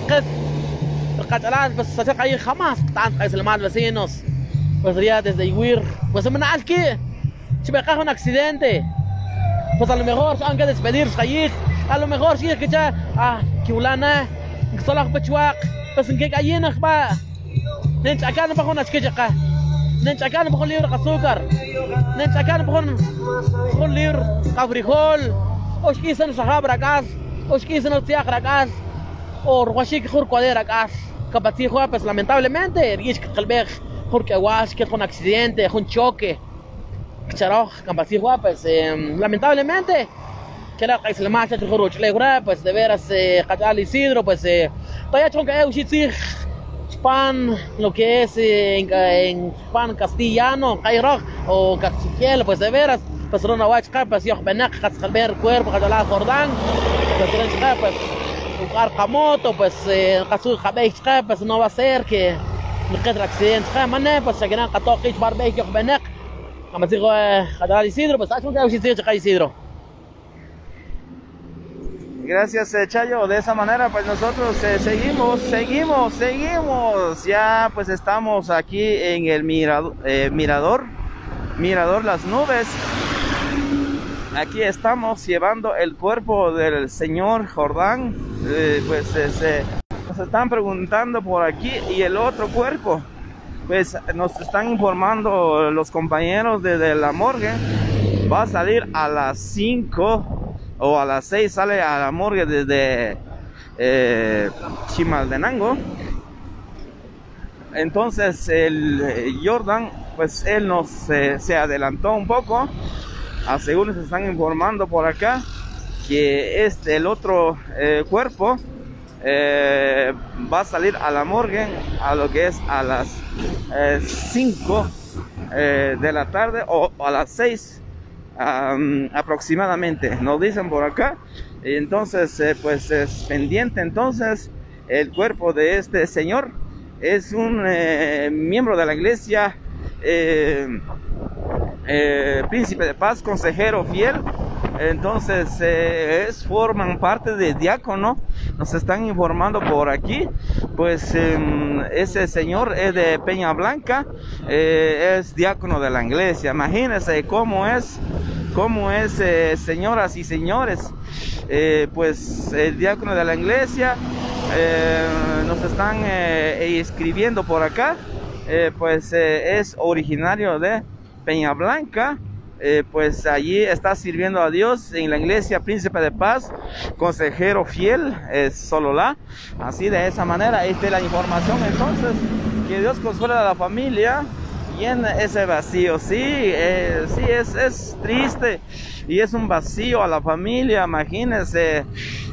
el catalán, pues se acerca ahí jamás, tanto es el más vecinos, pues ya desde Iguir, pues en que si me cae un accidente, pues a lo mejor han que despedirse allí. A lo mejor sí es que ya, que ulana, que solo pechuac, pues en que gallina va, nenchacan no bajo una chica, nenchacan no bajo libro azúcar, nenchacan no bajo libro frijol, o quizás no sahabra gas, o quizás no tiagra gas, o ruashik jur cuadera gas, capaz pues lamentablemente, y es que tal vez porque aguas que con accidente, con choque, charoj, capaz pues lamentablemente. Que era que se le marcha el juro pues de veras Catal Isidro pues todavía chonca pan lo que es en pan castellano cairo o castiel pues de veras pues rona huachca pues yo benak ver cuerpo Catal Jordán pues lugar camoto pues casu jabeishka pues no va a ser que el accidente mané pues se quedan 14 barbe yo benak como digo Catal Isidro pues chonca Isidro. Gracias Chayo, de esa manera pues nosotros seguimos, ya pues estamos aquí en el mirador Las Nubes. Aquí estamos llevando el cuerpo del señor Jordán, pues nos están preguntando por aquí y el otro cuerpo, pues nos están informando los compañeros de la morgue, va a salir a las 5 o a las 6 sale a la morgue desde Chimaltenango. Entonces el Jordan, pues él nos se adelantó un poco, según nos están informando por acá, que el otro cuerpo va a salir a la morgue a lo que es a las 5 de la tarde o a las 6 aproximadamente, nos dicen por acá. Y entonces pues es pendiente entonces el cuerpo de este señor. Es un miembro de la iglesia, Príncipe de Paz, consejero fiel, entonces forman parte de diácono. Nos están informando por aquí, pues ese señor es de Peña Blanca, es diácono de la iglesia. Imagínense cómo es, señoras y señores, pues el diácono de la iglesia. Nos están escribiendo por acá, pues es originario de Peña Blanca. Pues allí está sirviendo a Dios en la iglesia Príncipe de Paz, consejero fiel, Sololá. Así de esa manera, esta es la información. Entonces, que Dios consuela a la familia, llena ese vacío. Sí, es triste y es un vacío a la familia. Imagínense,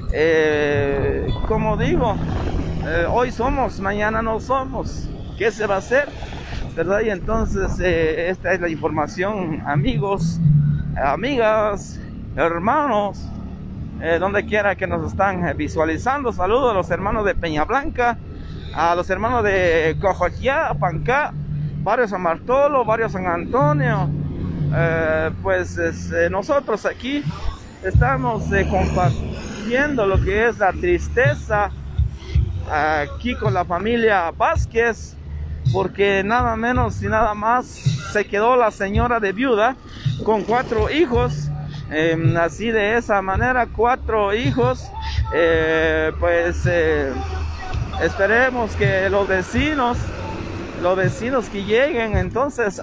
como digo, hoy somos, mañana no somos. ¿Qué se va a hacer? ¿Verdad? Y entonces esta es la información, amigos, amigas, hermanos, donde quiera que nos están visualizando. Saludos a los hermanos de Peña Blanca, a los hermanos de Cojoyá, Pancá, Barrio San Bartolo, Barrio San Antonio. Pues nosotros aquí estamos compartiendo lo que es la tristeza aquí con la familia Vázquez, porque nada menos y nada más se quedó la señora de viuda con 4 hijos, así de esa manera, 4 hijos. Pues esperemos que los vecinos que lleguen entonces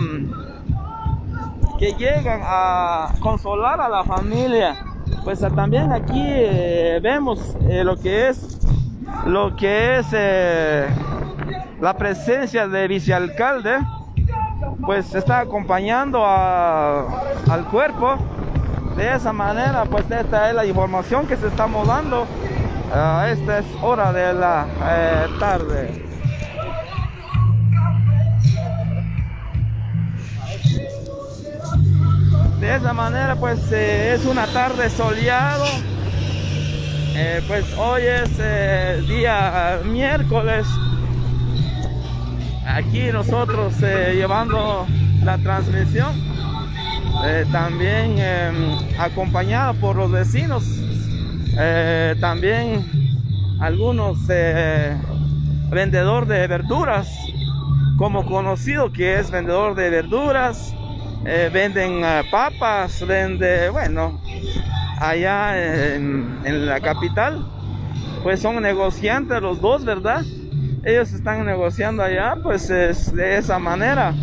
que llegan a consolar a la familia. Pues también aquí vemos lo que es la presencia de vicealcalde, pues está acompañando al cuerpo. De esa manera, pues esta es la información que se estamos dando a esta hora de la tarde. De esa manera, pues es una tarde soleado. Pues hoy es día miércoles. Aquí nosotros llevando la transmisión, también acompañado por los vecinos, también algunos vendedor de verduras, como conocido que es vendedor de verduras, venden papas, bueno, allá en la capital, pues son negociantes los dos, ¿verdad? Ellos están negociando allá, pues de esa manera.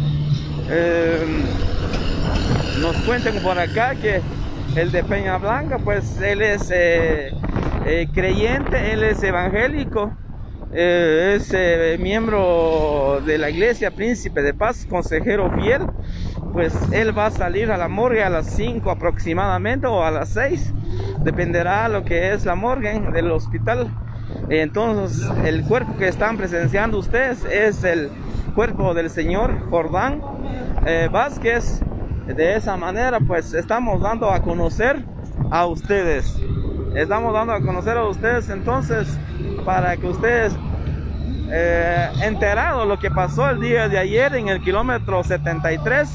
Nos cuentan por acá que el de Peña Blanca, pues él es creyente, él es evangélico, es miembro de la iglesia Príncipe de Paz, consejero fiel. Pues él va a salir a la morgue a las 5 aproximadamente, o a las 6, dependerá lo que es la morgue del hospital. Entonces el cuerpo que están presenciando ustedes es el cuerpo del señor Jordán Vázquez. De esa manera, pues estamos dando a conocer a ustedes, entonces, para que ustedes enterados lo que pasó el día de ayer en el kilómetro 73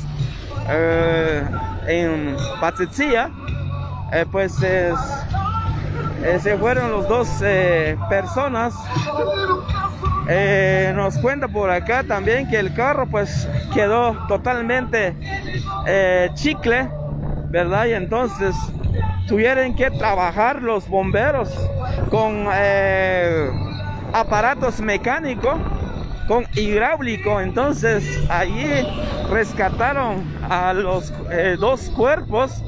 en Patzitsia, pues se fueron los 2 personas. Nos cuenta por acá también que el carro pues quedó totalmente chicle, ¿verdad? Y entonces tuvieron que trabajar los bomberos con aparatos mecánicos, con hidráulico. Entonces allí rescataron a los 2 cuerpos.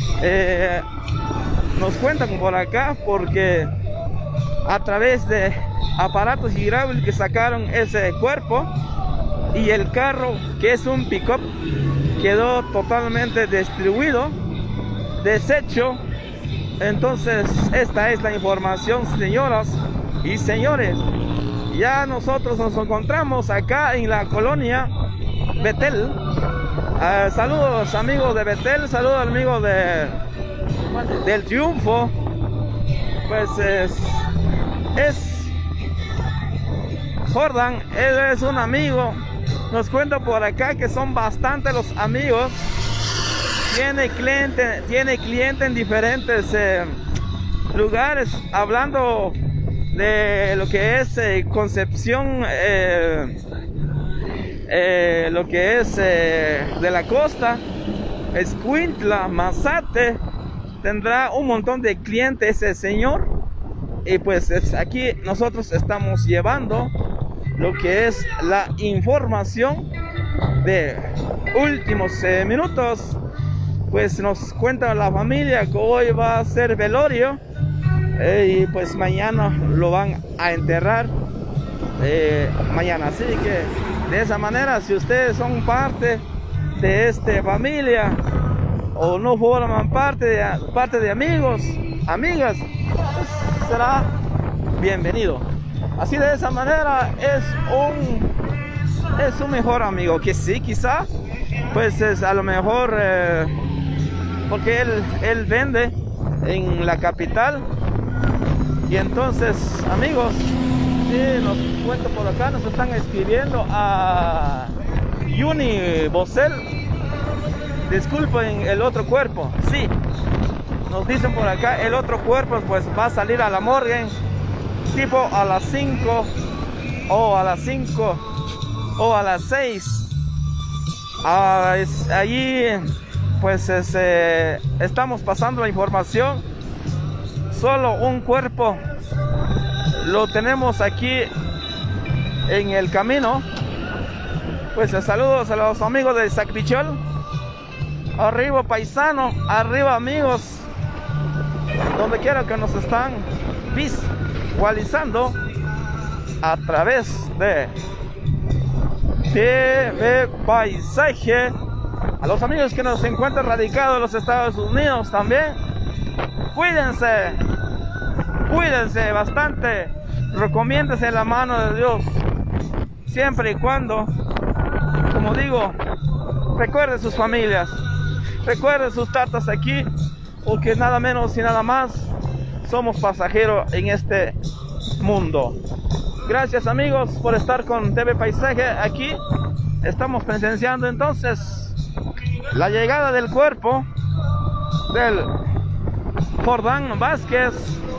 Nos cuentan por acá porque a través de aparatos hidráulicos sacaron ese cuerpo, y el carro, que es un pick-up, quedó totalmente destruido, deshecho. Entonces esta es la información, señoras y señores. Ya nosotros nos encontramos acá en la colonia Betel. Saludos amigos de Betel, saludos amigos del Triunfo. Pues es Jordán, él es un amigo. Nos cuenta por acá que son bastantes los amigos tiene cliente en diferentes lugares, hablando de lo que es Concepción, lo que es de la costa, Escuintla, Mazate, tendrá un montón de clientes ese señor. Y pues aquí nosotros estamos llevando lo que es la información de últimos minutos. Pues nos cuenta la familia que hoy va a ser velorio, y pues mañana lo van a enterrar mañana. Así que de esa manera, si ustedes son parte de esta familia o no forman parte de amigos, amigas, pues será bienvenido. Así, de esa manera es un mejor amigo, que sí, quizá pues es a lo mejor porque él vende en la capital. Y entonces, amigos, sí, nos cuento por acá, nos están escribiendo a Yuni Bosel. Disculpen, el otro cuerpo, sí, nos dicen por acá, el otro cuerpo pues va a salir a la morgue tipo a las 5 o a las 5 o a las 6. Allí pues estamos pasando la información. Solo un cuerpo lo tenemos aquí en el camino. Pues saludos a los amigos de Sacrichol. Arriba paisano, arriba amigos, donde quiera que nos están visualizando a través de TV Paisaje. A los amigos que nos encuentran radicados en los Estados Unidos también, cuídense bastante, recomiéndese la mano de Dios, siempre y cuando, como digo, recuerde sus familias, recuerde sus tatas aquí, porque nada menos y nada más somos pasajeros en este mundo. Gracias, amigos, por estar con TV Paisaje. Aquí estamos presenciando entonces la llegada del cuerpo del Jordán Vázquez,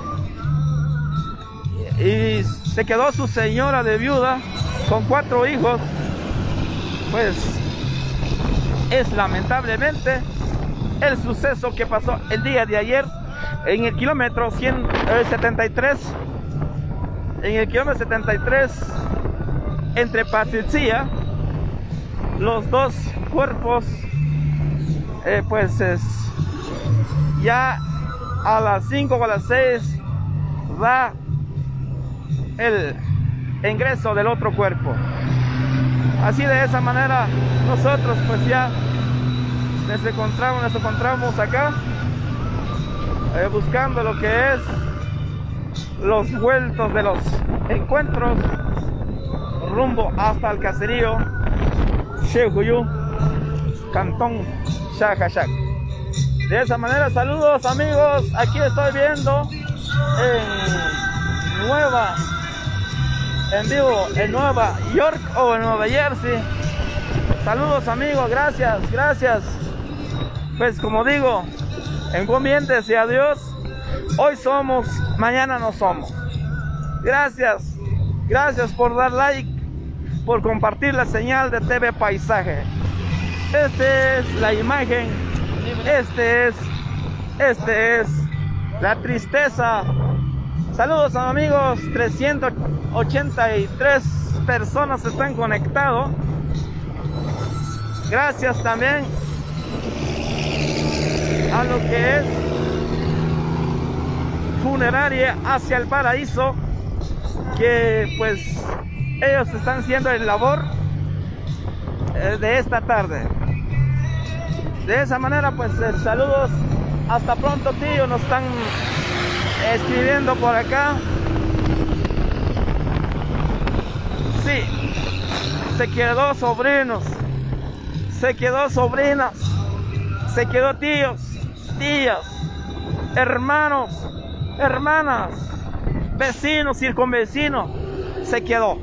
y se quedó su señora de viuda con 4 hijos. Pues es lamentablemente el suceso que pasó el día de ayer en el kilómetro 173, en el kilómetro 73 entre Patricia. Los dos cuerpos ya a las 5 o a las 6 da el ingreso del otro cuerpo. Así, de esa manera nosotros pues ya nos encontramos acá buscando lo que es los vueltos de los encuentros rumbo hasta el caserío Xejuyú, Cantón Xajaxac. De esa manera, saludos, amigos. Aquí estoy viendo en vivo en Nueva York o en Nueva Jersey. Saludos, amigos, gracias. Pues como digo, encomiéndese a Dios. Hoy somos, mañana no somos. Gracias por dar like, por compartir la señal de TV Paisaje. Esta es la imagen, este es la tristeza. Saludos, amigos, 383 personas están conectados. Gracias también a lo que es Funeraria Hacia el Paraíso, que pues ellos están haciendo el labor de esta tarde. De esa manera, pues saludos, hasta pronto, tío. Nos están escribiendo por acá. Sí, se quedó sobrinos, se quedó sobrinas, se quedó tíos, tías, hermanos, hermanas, vecinos, circunvecinos, se quedó.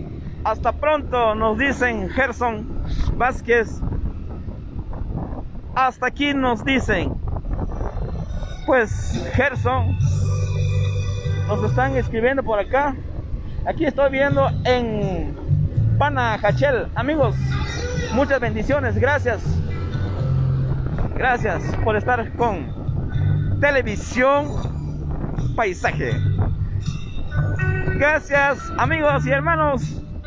Hasta pronto, nos dicen Gerson Vázquez. hasta aquí nos dicen. Pues Gerson, nos están escribiendo por acá. Aquí estoy viendo en Panajachel. Amigos, muchas bendiciones, gracias. Gracias por estar con Televisión Paisaje. Gracias, amigos y hermanos.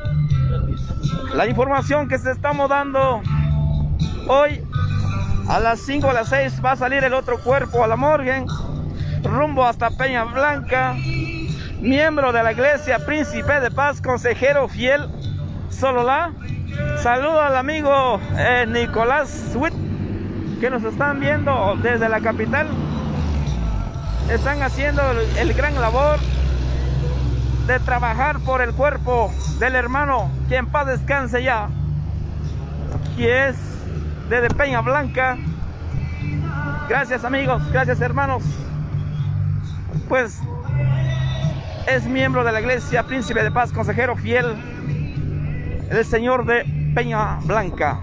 La información que se estamos dando hoy, a las 5 o a las 6 va a salir el otro cuerpo a la morgue, rumbo hasta Peña Blanca. Miembro de la Iglesia Príncipe de Paz, consejero fiel Sololá. Saludo al amigo Nicolás Witt, que nos están viendo desde la capital. Están haciendo el gran labor de trabajar por el cuerpo del hermano, que en paz descanse ya, que es desde Peña Blanca. Gracias, amigos, gracias, hermanos. Pues es miembro de la Iglesia Príncipe de Paz, consejero fiel, el señor de Peña Blanca.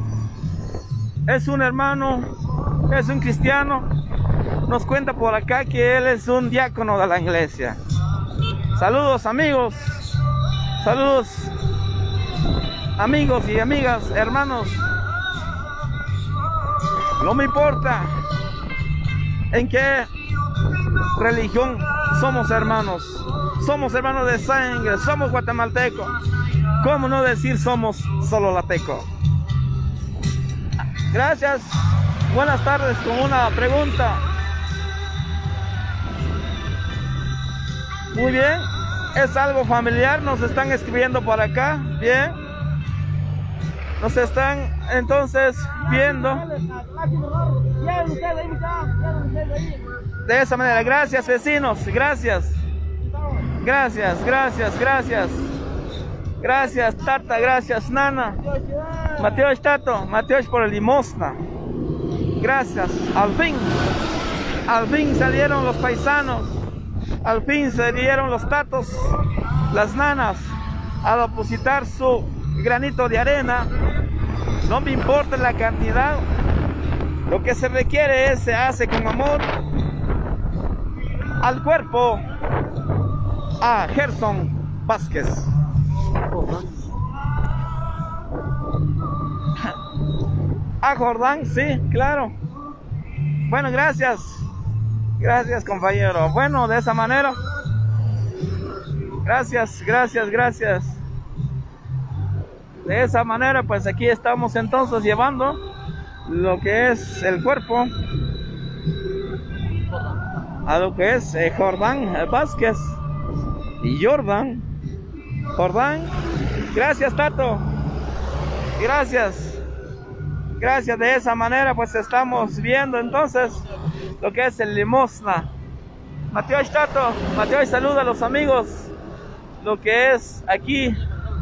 Es un hermano, es un cristiano. Nos cuenta por acá que él es un diácono de la iglesia. Saludos, amigos. Saludos, amigos y amigas, hermanos. No me importa en qué religión somos hermanos. Somos hermanos de sangre, somos guatemaltecos. ¿Cómo no decir somos sololateco? Gracias. Buenas tardes, con una pregunta. Muy bien. Es algo familiar, nos están escribiendo por acá. Bien. Nos están entonces viendo. De esa manera. Gracias, vecinos. Gracias. Gracias, gracias, gracias. Gracias, Tata. Gracias, Nana. Mateos, Tato. Mateos por el limosna. Gracias. Al fin salieron los paisanos. Al fin salieron los tatos, las nanas, a depositar su granito de arena. No me importa la cantidad. Lo que se requiere se hace con amor al cuerpo a Gerson Vázquez. A Jordán, sí, claro. Bueno, gracias. Gracias, compañero. Bueno, de esa manera. Gracias, gracias, gracias. De esa manera, pues aquí estamos entonces llevando lo que es el cuerpo a lo que es Jordán Vázquez y Jordán. Gracias, Tato. Gracias. Gracias. De esa manera pues estamos viendo entonces lo que es el limosna. Mateos, Tato. Mateos, saluda a los amigos. Lo que es aquí,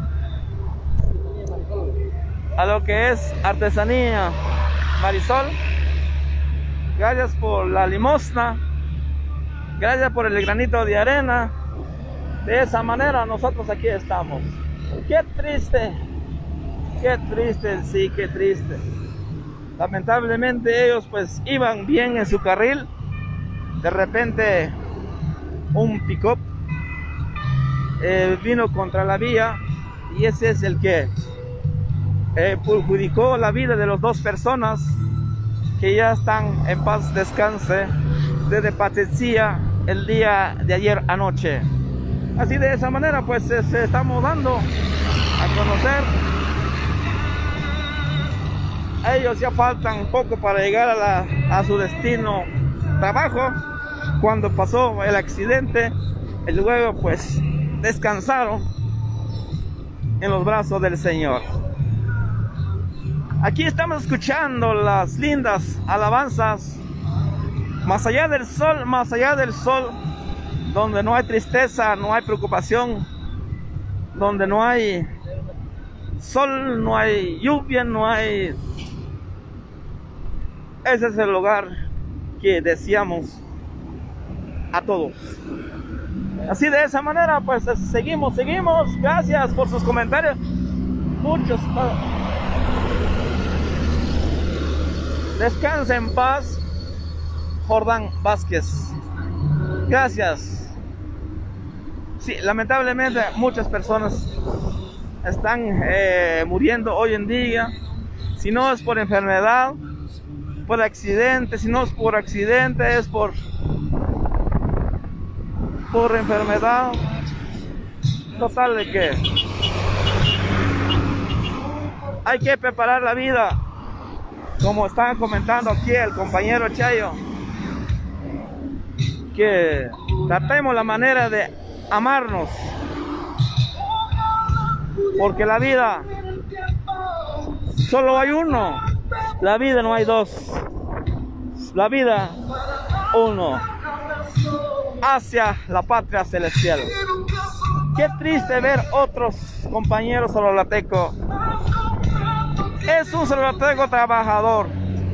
a lo que es artesanía Marisol. Gracias por la limosna. Gracias por el granito de arena. De esa manera nosotros aquí estamos. Qué triste, sí, qué triste. Lamentablemente ellos pues iban bien en su carril. De repente un pick-up vino contra la vía, y ese es el que perjudicó la vida de las dos personas que ya están en paz descanse desde Patetzia el día de ayer anoche. Así, de esa manera pues estamos dando a conocer. A ellos ya faltan poco para llegar a su destino trabajo. Cuando pasó el accidente, y luego pues descansaron en los brazos del Señor. Aquí estamos escuchando las lindas alabanzas. Más allá del sol, donde no hay tristeza, no hay preocupación, donde no hay sol, no hay lluvia, no hay... Ese es el lugar que deseamos a todos. Así, de esa manera pues seguimos. Gracias por sus comentarios. Muchos. Descansa en paz, Jordán Vázquez. Gracias. Sí, lamentablemente muchas personas están muriendo hoy en día. Si no es por enfermedad, por accidente. Si no es por accidente, es por enfermedad. Total de que hay que preparar la vida, como están comentando aquí el compañero Chayo, que tratemos la manera de amarnos, porque la vida solo hay uno, la vida no hay dos, la vida uno, hacia la patria celestial. Qué triste ver otros compañeros sololatecos. Es un soloteco trabajador.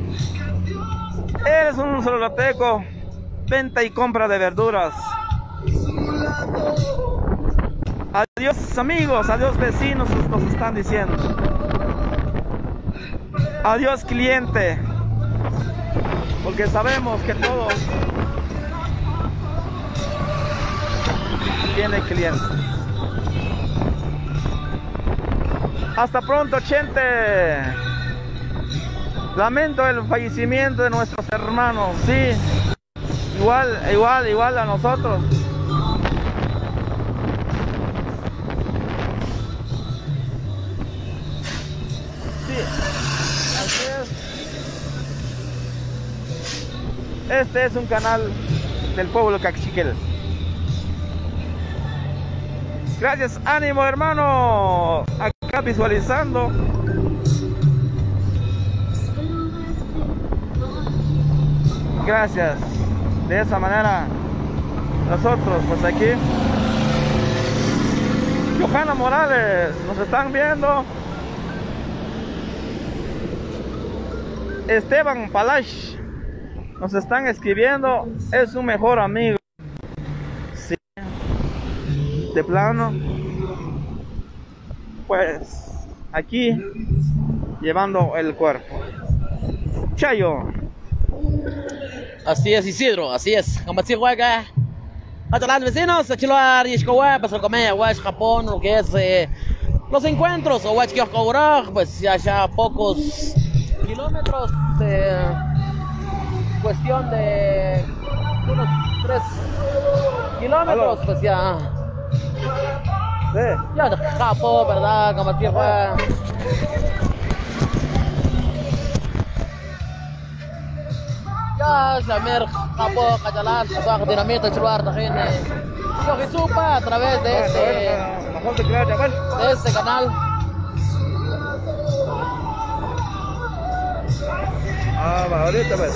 Eres un soloteco, venta y compra de verduras. Adiós amigos, adiós vecinos, nos están diciendo. Adiós cliente, porque sabemos que todo tiene cliente. Hasta pronto, gente. Lamento el fallecimiento de nuestros hermanos, sí. Igual a nosotros. Sí, así es. Este es un canal del pueblo Cachiquel. Gracias, ánimo hermano. Acá visualizando. Gracias. De esa manera nosotros pues aquí. Johanna Morales, nos están viendo. Esteban Palash, nos están escribiendo. Es un mejor amigo. Sí. De plano, pues aquí llevando el cuerpo. Chayo. Así es, Isidro, así es. Como así juega. A todos los vecinos, a Chiloar y Escobar, pues comer, Japón, lo que es los encuentros, o pues ya pocos kilómetros, cuestión de unos 3 kilómetros, pues ya. Sí. Ya de Japón, ¿verdad? Como aquí juega. Ya Samir Japón, Cachalat, Pasang Dinamita, Chiluar, Tajin, Yohisupa, a través de este canal. Ahorita pues.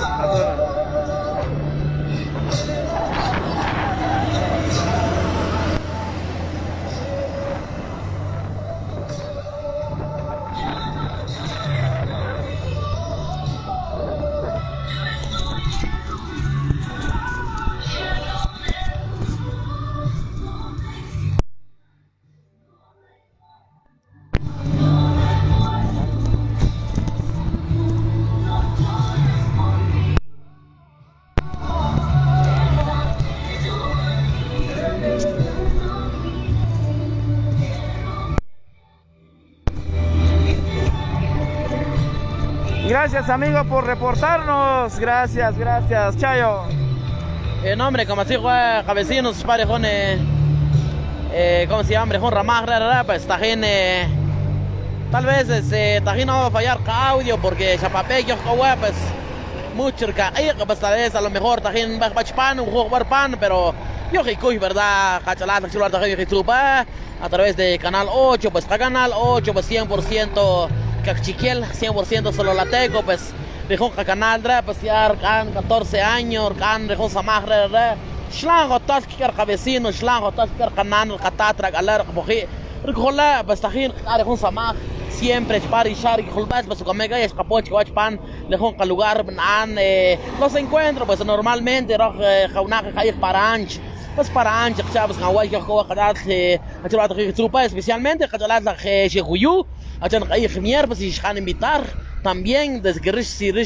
Gracias amigo por reportarnos, gracias, Chayo. Hombre, como así juega vecinos, parejones, ¿cómo se llama? Con Ramaj, pues Tajín, tal vez Tajín no va a fallar con audio porque Chapapé, yo pues mucho pues tal vez a lo mejor Tajín va a pan, un juego pan, pero yo que verdad, Cachalat, Chiluar, Tajín, a través de Canal 8, pues Canal 8, pues 100% Cachiquel, 100% Sololateco, pues Rejón Canal, pues ya 14 años, Rejón Samajre, Shlango Taskar Cabecino, Shlango Taskar Canal, Catatra, Galer, Boji, Ricola, pues Tajín, Rejón Samaj, siempre Spari, Shari, Holbas, pues Comega y Escapoch, Guachpan, Rejón Calugar, los encuentros, pues normalmente, Jaunaje, Jair Paranch. Pues para antes, chavos, Hawaii, Cachalat, especialmente, Cachalat, Jehuyu, a Chan Mier, pues si van a invitar, también desde que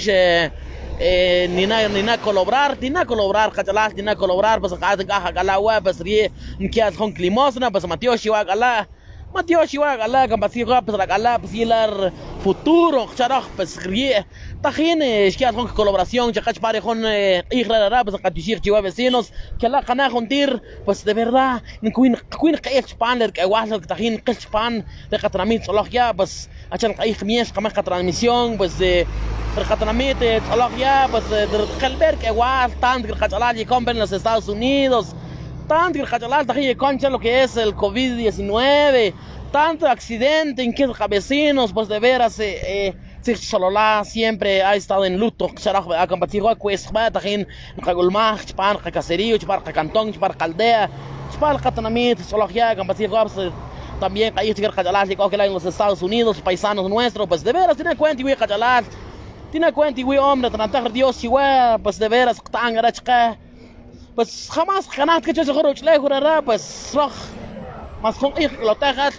ni na colobrar, cachalal, ni na colobrar, pues acá caja calagua, pues rie, que con climosna, pues Mateo Shiwa gala, campasí pues la gala, pues hilar futuro, charaj, pues rie, tajin, es que con colaboración, chacach pare con igrara, pues acatishir chiwa vecinos, que la cana juntir, pues de verdad, queen que spanler que guasal que tajin que span de catramit solo ya, pues achan que mies kama transmisión, pues de Recatramit, ya, pues de Calver que igual tanto que el cachalal y compren en los Estados Unidos, tanto que el cachalal tajille concha lo que es el COVID-19, tanto accidente en que los vecinos, pues de veras Sololá siempre ha estado en luto, a combatir pues tajin Cagulmach, Chpar, Caserío, Chpar, Cantón, Chpar, Caldea, Chpar, Catramit, ya, combatir también ahí el cachalal que en los Estados Unidos, paisanos nuestros, pues de veras tiene cuenta y cachalal. Tiene cuenta y hombre, tratar Dios chihuahua, pues de veras, tan garachka, pues jamás ganat que yo se juro chile, pues roh, más con lo tejas,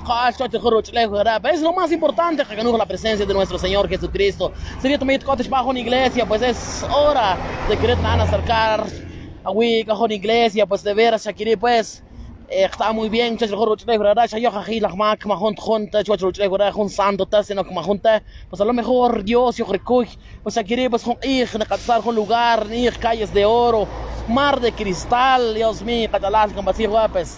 es lo más importante que ganó la presencia de nuestro Señor Jesucristo. Sería también cotes bajo una iglesia, pues es hora de querer acercar a una iglesia, pues de veras, Shakiri, pues. Está muy bien, pues a lo mejor Dios yo recoge, pues aquí pues con un lugar, calles de oro, mar de cristal, Dios mío, catalán, pues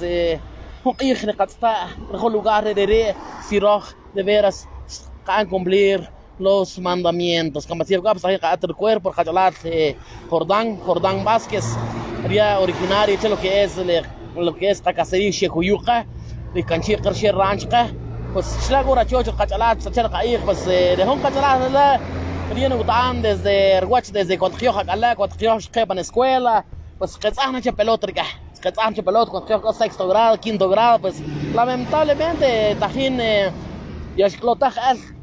un lugar de de veras, can cumplir los mandamientos, pues el cuerpo, Jordán Vázquez, originario, lo que es Tacaserí, Shekuyuka, de Canchir, Kershir, Ranchka, pues Shlagura, Chocho, Cachalat, Sacher, pues de Hong Cachalat, viene Utan desde Erguach, desde Contrio, Jacala, Contrio, Shepan Escuela, pues que están hecha pelótrica, que están hecha pelot, Contrio, sexto grado, quinto grado, pues lamentablemente, Tajín, Yashklotaj,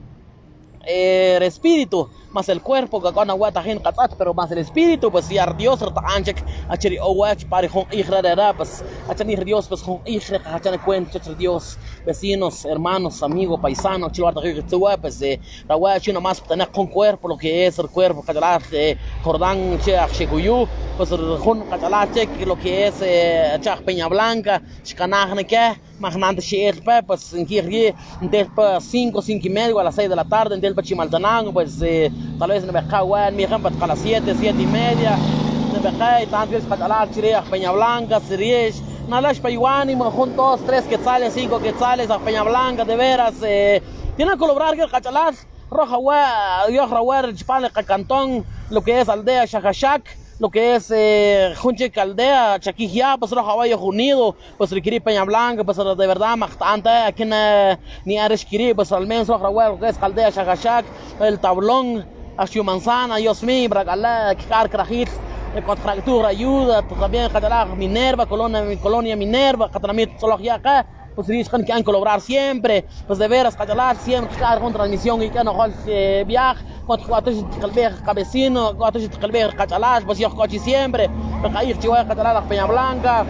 el espíritu, más el cuerpo, que con agua tajín catat, pero más el espíritu, pues ya Dios retaanchek, acheri owach, pare con hijra, pues achani Dios, pues con hijra, achani cuenta, Dios, vecinos, hermanos, amigos, paisanos, chiluar tajín, pues la agua chino más tener con cuerpo, lo que es el cuerpo, catalán, Jordán, Chekuyu, pues con catalán, lo que es Chach Peña Blanca, Chicanajneque, Magnante Sheerpe, pues en Kirgi, después 5:30 a las 6 de la tarde, en Delpa Chimaltenango, pues tal vez en Becahuan, mi ejemplo, a las 7:30, en Becay, tanto es Catalán, Chiriach, Peña Blanca, Siriesh, Nalash Payuani, con 2, 3 quetzales, 5 quetzales a Peña Blanca, de veras, tiene que colaborar que el Catalán, Roja, Yohra, Chipale, Cantón, lo que es Aldea, Shahashak, lo que es Junche Caldea, Chaquijia, pues los caballos unidos, pues requiere Peña Blanca, pues de verdad, Machtante, aquí ni Areshkiri, pues al menos lo que es Caldea, Shagashak, el Tablón, Ashu Manzana, Yosmi, Bragalá, Kikar Krajit, Contractura, Ayuda, también Catalán, Minerva, Colonia Minerva, Catramit, Sologia acá. Pues dicen que han colaborar siempre, pues de veras, Catalán, siempre con transmisión y que no viaje, cuando cabecino, cuando Catalán, pues yo coche siempre, porque ahí Chihuahua, Catalán, Peña Blanca,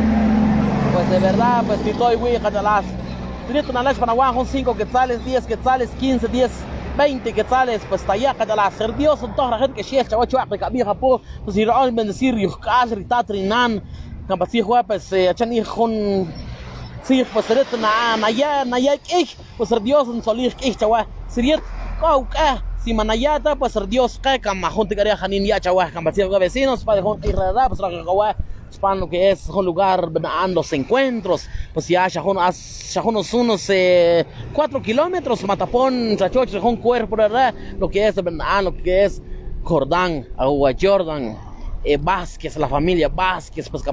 pues de verdad, pues estoy muy Catalán. Directo en la leche Panaguán, con 5 quetzales, 10 quetzales, 15, 10, 20 quetzales, pues está allá, Catalán, ser Dios, en toda la gente que chef, chaval, chaval, que había Japón, pues ir a bendecir, Yucas, Ritatri, Campasí, pues, echan con. Sí, pues sería naya pues Dios en solir chawa sería si manayata pues Dios majón te quería janin ya chawa vecinos para dejar irrada pues lo que es un lugar los encuentros pues ya unos 4 kilómetros Matapón Chachoche un cuerpo lo que es Jordán Agua Jordan Vázquez, la familia Vázquez, pues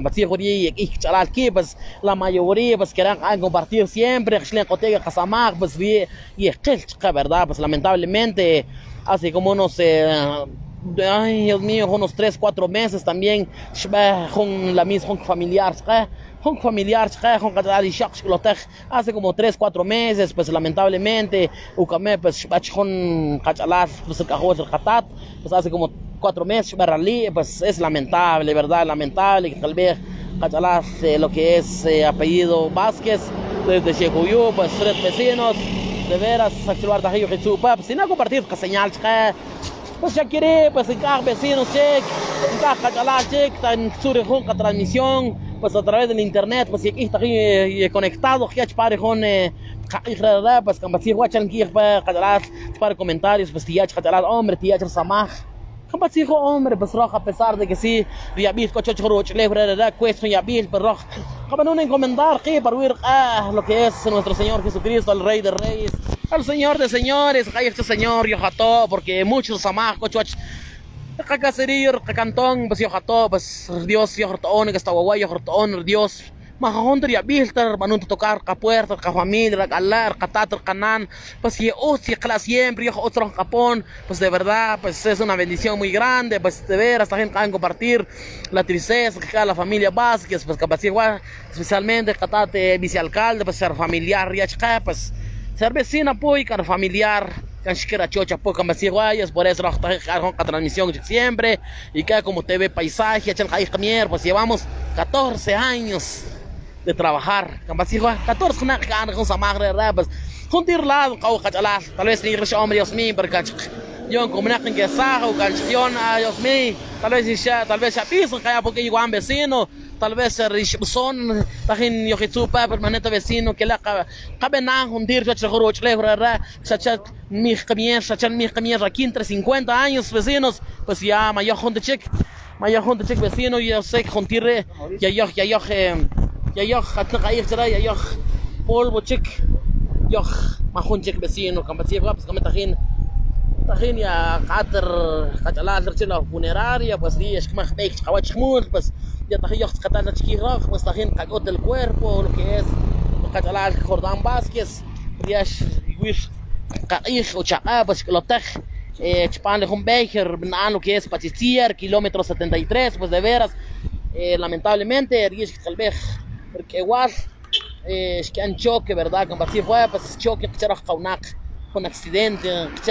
pues la mayoría pues querían compartir siempre, pues verdad, pues lamentablemente hace como unos ay Dios mío, unos 3-4 meses también con la misma familiar hace como 3-4 meses, pues lamentablemente Ucamé pues con pues hace como 4 meses, pues es lamentable, ¿verdad? Lamentable que tal vez lo que es apellido Vázquez, desde Checuyú, pues 3 vecinos, de veras, actuar tajillo que chupa, pues si no compartir con señal, pues ya quiere, pues en cada vecino, check, en cada catalá, check, en su región, la transmisión, pues a través del internet, pues aquí está conectado, ya para con, pues cuando si guachan aquí para comentarios, pues tía, hombre, tía, samaj. Compasivo hombre, pues roja, a pesar de que sí, Yabil, cocho, cuesta Yabil, pero roja. Como no encomendar que para huir lo que es nuestro Señor Jesucristo, el Rey de Reyes, al Señor de Señores, hay este Señor, Yojato, porque muchos samaj, cocho, cacacerir, cantón, pues Yojato, pues Dios, Yojato, que está guay, Yojato, Dios. Mahonter ya bilter manunto tocar ka puerta ka familia ka alar ka tatar kanan pues y si siempre yo otro Japón pues de verdad pues es una bendición muy grande pues de ver hasta gente que compartir la tristeza que la familia Vázquez pues capaz especialmente catate vicealcalde pues ser familiar ya pues ser vecina pues car familiar kan shikira chocha pues capaz por eso la transmisión siempre y que como TV paisaje echan mier pues llevamos 14 años de trabajar, 14 con samagre rabas, juntir lado, tal vez ni resho hombre Dios mío, porque yo como naken que saja o canción a Dios mío, tal vez ya pienso que porque igual vecino, tal vez son tahin yo que chupa permanente vecino que la cabe na juntir yo choro chlebra chacha mi camioneta aquí entre 50 años vecinos, pues ya mayor junte check vecino y yo sé juntir ya yo hatna cair será ya yo polvo check yo mahun check vecino campasía pues como tajin ya qatar qatala la funeraria pues días que más bex kawach mut pues ya tajin yo qatana chiquira pues tajin cagot del cuerpo lo que es qatala Jordán Vázquez días wish cair o cha'a pues lo taj chpan un becher lo que es Pachistier kilómetro 73 pues de veras lamentablemente riesgo tal vez porque igual es que han choque, ¿verdad? Como así fue, pues choque que era con accidente,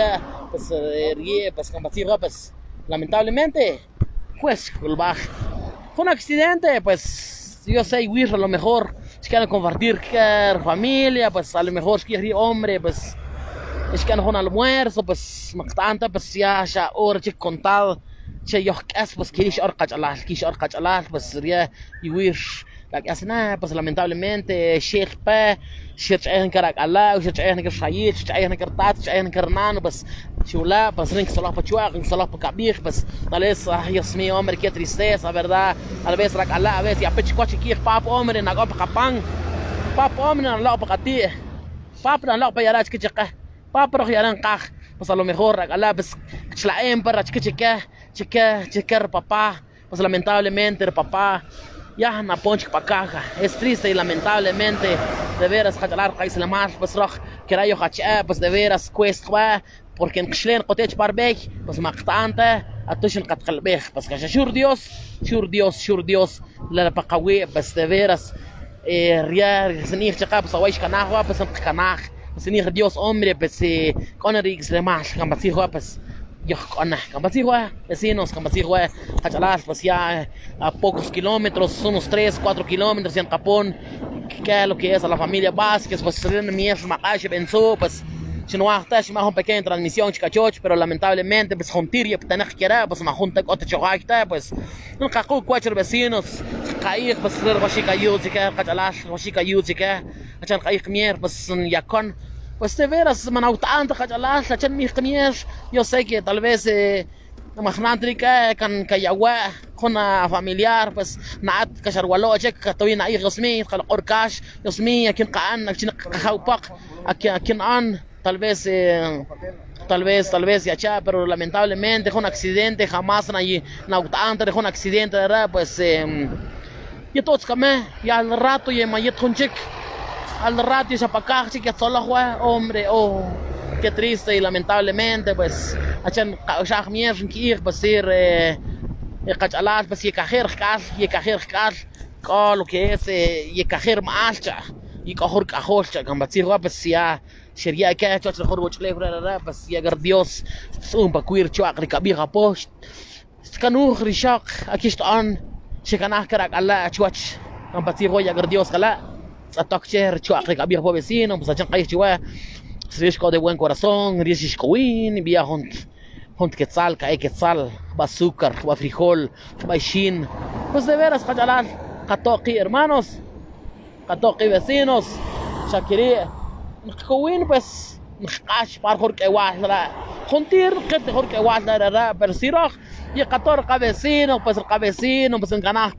pues como así fue, pues lamentablemente, pues fue un accidente, pues yo sé, a lo mejor es que van a compartir familia, pues a lo mejor es que hombre, pues es que un almuerzo, pues tanta, pues ya hora contado, yo pues quish orqachalal, pues ya asna pues lamentablemente sheikh pa sheikh en karakala sheikh en kershayit sheikh en kertat sheikh en kernan pues chula pues ring salah pa chuaq salah pa kabir pues tal vez Dios mío hombre qué tristeza verdad a veces rakala a veces ya pech coche aquí pap hombre na gop kapang pap hombre na la pa kati pap na la pa yarach que cheqa pap ro yaran qaj pues a lo mejor rakala pues chlaem para checar papá pues lamentablemente el papá ya na ponche pa caja es triste y lamentablemente de veras hatalar qais la mar pues roh kirayo hacha pues de veras cuesta porque en kshlen qotech parbek pues maqtanta atushn qat qalbeh pues shur Dios la paqawi pues de veras riar snir chaqa pues awaish kanahwa pues kanah pues snir Dios hombre pues conrix le más cambatijwa pues yo vecinos, pues ya a pocos kilómetros, unos 3-4 kilómetros en Japón, que lo que es a la familia Vázquez, pues mi pensó, pues si no hay una pequeña transmisión, pero lamentablemente, pues juntir y pues una junta con pues no caco 4 vecinos, cair, pues pues ya con pues de veras manautanto khajalas achan mi khmies yo sé que tal vez mahnantrika kan kayawa khona familiar pues naat kasharwalo check katawina ay qasmi khal qorkash qasmi akin qan akin khawpak akin an tal vez ya cha pero lamentablemente con accidente jamás nautanto con accidente pues y todos kame ya al rato y mayet con check al rato ya para acá, que solo fue hombre, oh, qué triste y lamentablemente, pues, achan shah mierda que ir pasir cachalas, pues, y cajer lo que es y cajer marcha y cajor cajocha, como decir, pues, ya sería que hecho el jorbo chlebra, pues, ya Dios, un paquir chuac de cabija post, canuj rishak, aquí están, se canaj carak Allah chuach, como decir, ya Dios cala. Atokcher chuak kabir po vecino pues achan kay chua Risco de buen corazón, risco win, vía Hont quetzal, cae quetzal, va azúcar, va frijol, va shin. Pues de veras, Kachalal, Katoki hermanos, Katoki vecinos, Shakiri, Kowin, pues, Kash, par Jorge Wahla, Jontir, gente Jorge Wahla, pero si roja, y 14 cabecinos, pues el cabecino, pues en Canaj,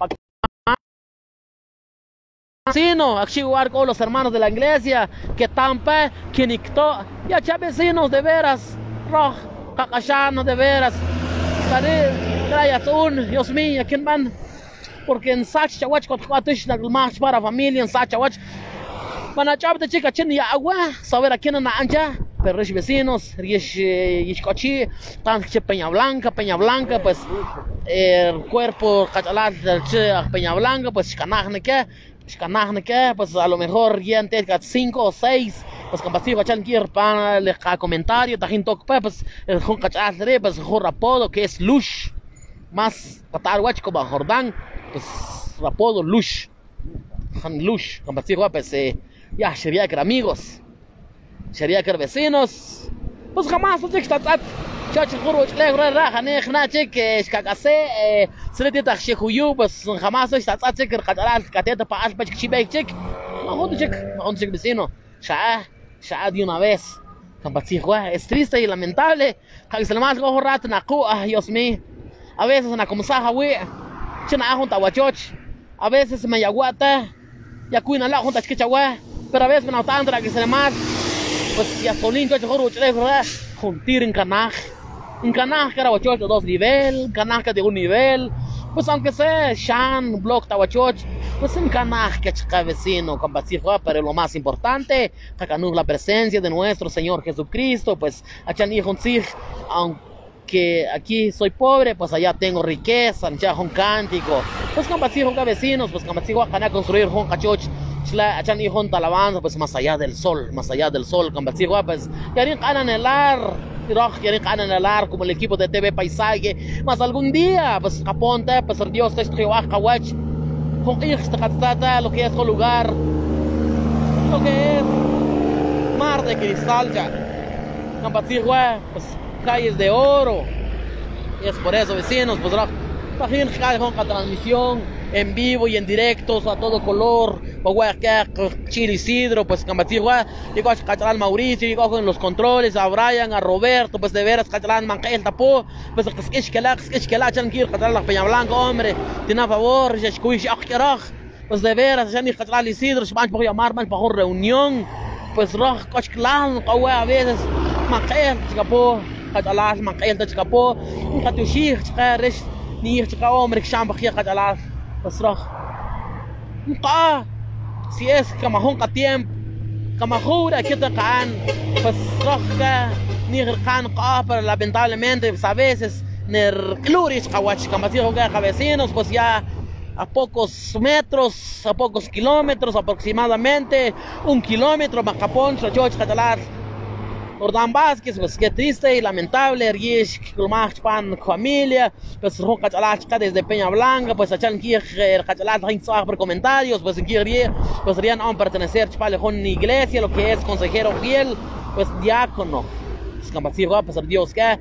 vecino, aquí jugar con los hermanos de la iglesia, que tampa, que nictó, y a vecinos de veras, roja. Kakashano de veras, Trayatun, Dios mío, ¿quién van? Porque en Sachawach, Cotuatish, la más para familia, en Sachawach, van a echar de chica chen y agua, saber a quién en la ancha, pero es vecinos, y cochi, tan Peña Blanca, pues el cuerpo catalán del Peña Blanca, pues pues a lo mejor ya antes 5 o 6 pues compasivo chan quier para el comentario tajin tok pues el con cachatre pues rapodo que es lush más patar watch como Jordán pues rapodo lush han lush compasivo pues ya sería que amigos sería que vecinos pues jamás no está chacho juro le raja nexna que es cagase سرتي تخشي خيو بس خماسة اشتاقت شكر قتلات كاتيتا باش بس كشي بيك شك ما هون شك vecino شاء de una vez campasijo es triste y lamentable que se le más cojo rato na cu Dios mío a veces na comsaja we china junta guachoch a veces me yaguata ya cuina la junta chichawa pero a veces me nautandra que se le más pues ya solín yo juro juntir en canaj que era guachoch de 2 niveles canaj de 1 nivel pues aunque sea Shan, Block, Tawachoch, pues en Canaj que chica vecino, compasivo, pero lo más importante, Tacanug la presencia de nuestro Señor Jesucristo, pues Achan hijo aunque aquí soy pobre, pues allá tengo riqueza, ya un cántico, pues compasivo vecinos, pues compasivo a construir un cachoch, Achan hijo alabanza, pues más allá del sol, compasivo, pues ya ni ganan el ar. Quieren ganar el ar como el equipo de TV Paisaje, más algún día, pues aponte, pues Dios te escribió a Kawach, con lo que es el lugar, lo que es mar de cristal ya, pues calles de oro, y es por eso vecinos, pues con la transmisión en vivo y en directo a todo color, Chile Isidro, pues Cambatigua, llegó a Catalán Mauricio, llegó con los controles, a Brian, a Roberto, pues de veras Catalán Mancael tapó, pues es que la Chanquir, Catalán la Peña Blanca, hombre, tiene a favor, pues de veras, ya ni Catalán Isidro, se van a llamar, van para reunión, pues Roja, Cochclán, a veces Mancael, Chicapó, Catalán, Mancael, Chicapó, un Catushir, Chicarish, ni Chica hombre, que chamba aquí a Catalán. Pues si es camajón a tiempo camajura que te caen pues roja ni can pero lamentablemente pues a veces ner cluris kawach camasijo que vecinos pues ya a pocos metros a pocos kilómetros aproximadamente 1 kilómetro Macapón Chochoch Catalar Jordán Vázquez, pues qué triste y lamentable, Ergish, Pan, familia, pues Cachalachka desde Peña Blanca, pues Achan Kircher, Cachalach, por comentarios, pues en Kircher, pues serían aún pertenecer a una iglesia, lo que es consejero fiel, pues diácono, pues Campasirwa, pues Dios que,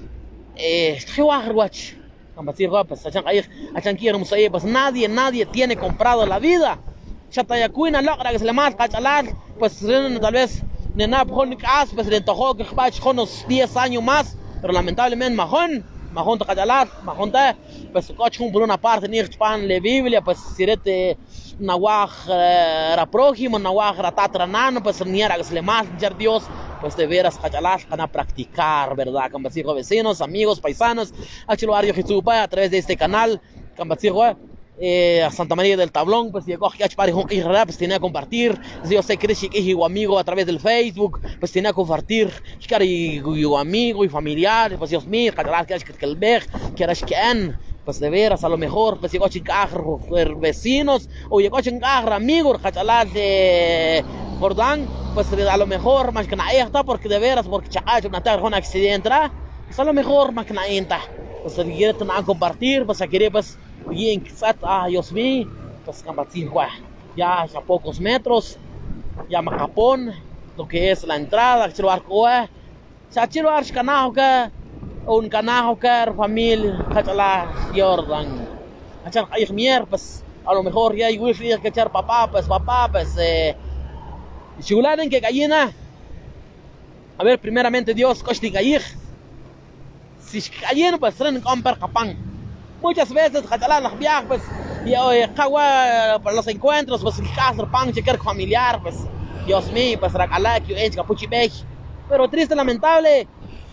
Campasirwa, pues Achan Kircher, pues nadie tiene comprado la vida, Chatayacuina, logra que se le mata Cachalach, pues tal vez. Nena pues le tocó que unos 10 años más, pero lamentablemente Mahón Tacayalat, Mahón pues coche por una parte ni pan la Biblia, pues sirete Nawaj era prójimo, Nawaj era tatranano, pues ni era que se le más Dios, pues de veras Tacayalat van a practicar, ¿verdad? Campasijo vecinos, amigos, paisanos, Achiloario Jesús a través de este canal, Campasijo a Santa María del Tablón, pues llegó aquí a pues tenía que compartir, yo sé que eres amigo a través del Facebook, pues tenía que compartir, y amigo y familiar, pues Dios mío, que eres quien, pues de veras a lo mejor, pues llegó a chingar vecinos, o llegó a chingar amigos, de Jordán, pues a lo mejor más que nada, porque de veras, porque chacacho, un accidente, pues a lo mejor más que nada, pues se quiere compartir, pues se quiere, pues bien, quizás, Dios mío, pues Cambatigua, ya a pocos metros, ya Macapón, lo que es la entrada, un canajo que familia, Jordan. Pues a lo mejor ya hay que echar papá, pues, chuladen que gallina. A ver, primeramente Dios, costi gallig. Si gallina, pues, tren comprar capán. Muchas veces, las viajes, pues, y para los encuentros, pues, el caso, pan, chequer familiar, pues, Dios mío, pues, racalac, yo hecho capuchibej. Pero triste, lamentable,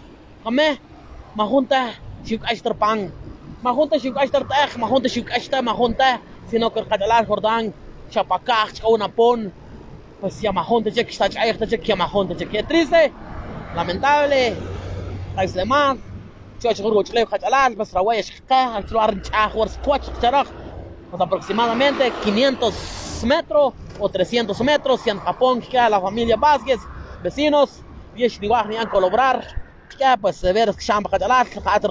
Mahunta, shuk ashtar pan. Mahunta shuk ashtar tech, mahunta shuk ashtar, mahunta, sino que catalán Jordán, chapacach, una pon, pues ya mahunta, check, está check, ya mahunta, check, triste, lamentable, Islamán, choch, ruchleo, catalán, pues rawaya, shka, actuar, chahor, squatch, charach, pues aproximadamente 500 metros o 300 metros, si en Japón, que la familia Vázquez, vecinos, 10 niwah ni han colobrar. Ya pues ver shamba catalán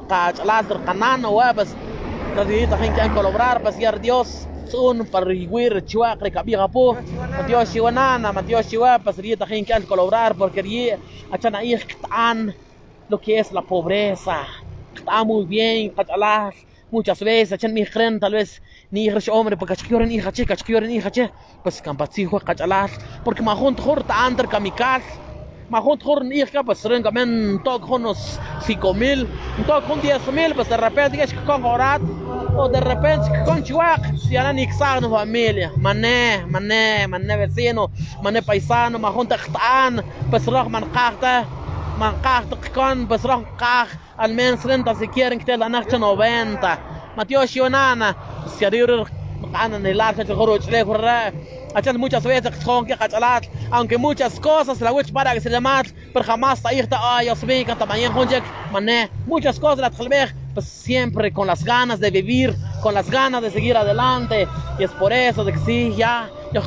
canano pues radita gente que colobrar pues ya Dios sun para vivir chua recabia po Dios chiwanana Dios chiwa pues radita gente que colobrar porque allí achan ahí están lo que es la pobreza está muy bien catalán muchas veces achan mi creen tal vez ni hombre porque quieren hija che pues campatijo catalán porque majón jorta anter kamikaz Mahont Horn Irka, pues rengamen toc unos 5,000, toc con 10,000, pues de repente es con Horat, o de repente con Chihuahua, si han ixar no familia, mané vecino, mané paisano, mahont Tan, pues rock mancarte con, pues rock al menos renta si quieren que te la noche 90, Mateo Shionana, si arir en el arca de Joroch muchas veces con que aunque muchas cosas la witch para que se llama pero jamás está irta Dios mío que también mané muchas cosas la pues siempre con las ganas de vivir con las ganas de seguir adelante y es por eso de que sí ya yo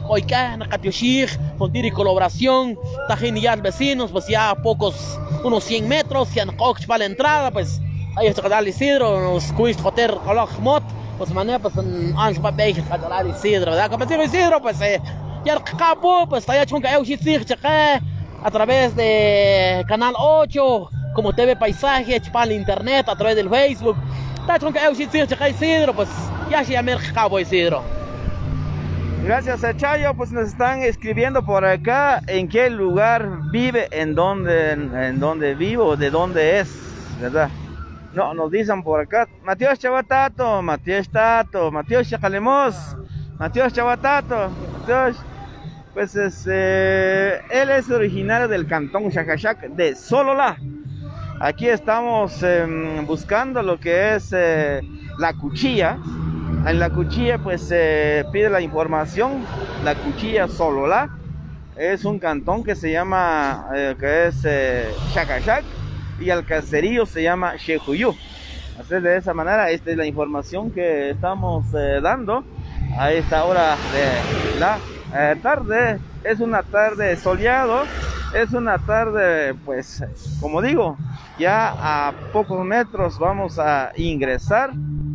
con y colaboración tajín ya vecinos pues ya pocos unos 100 metros ya para la entrada pues ahí está Cadal Isidro nos cuist hotel mot pues mané pues antes para ver Cadal Isidro verdad como Isidro pues ya capo pues está hecho a través de Canal 8 como TV Paisaje para el internet a través del Facebook está hecho Isidro pues ya se llama Cabo Isidro. Gracias Chayo, pues nos están escribiendo por acá en qué lugar vive, en dónde vivo, de dónde es, ¿verdad? No, nos dicen por acá, Matías Chavatato, Matías Chacalemos, Matías Chavatato, pues él es originario del cantón Xacaxac de Sololá. Aquí estamos buscando lo que es la cuchilla. En la cuchilla pues pide la información, la cuchilla Sololá es un cantón que se llama, que es Xacaxac, y el caserío se llama Xejuyú. Así de esa manera, esta es la información que estamos dando a esta hora de la tarde. Es una tarde soleado, es una tarde pues como digo, ya a pocos metros vamos a ingresar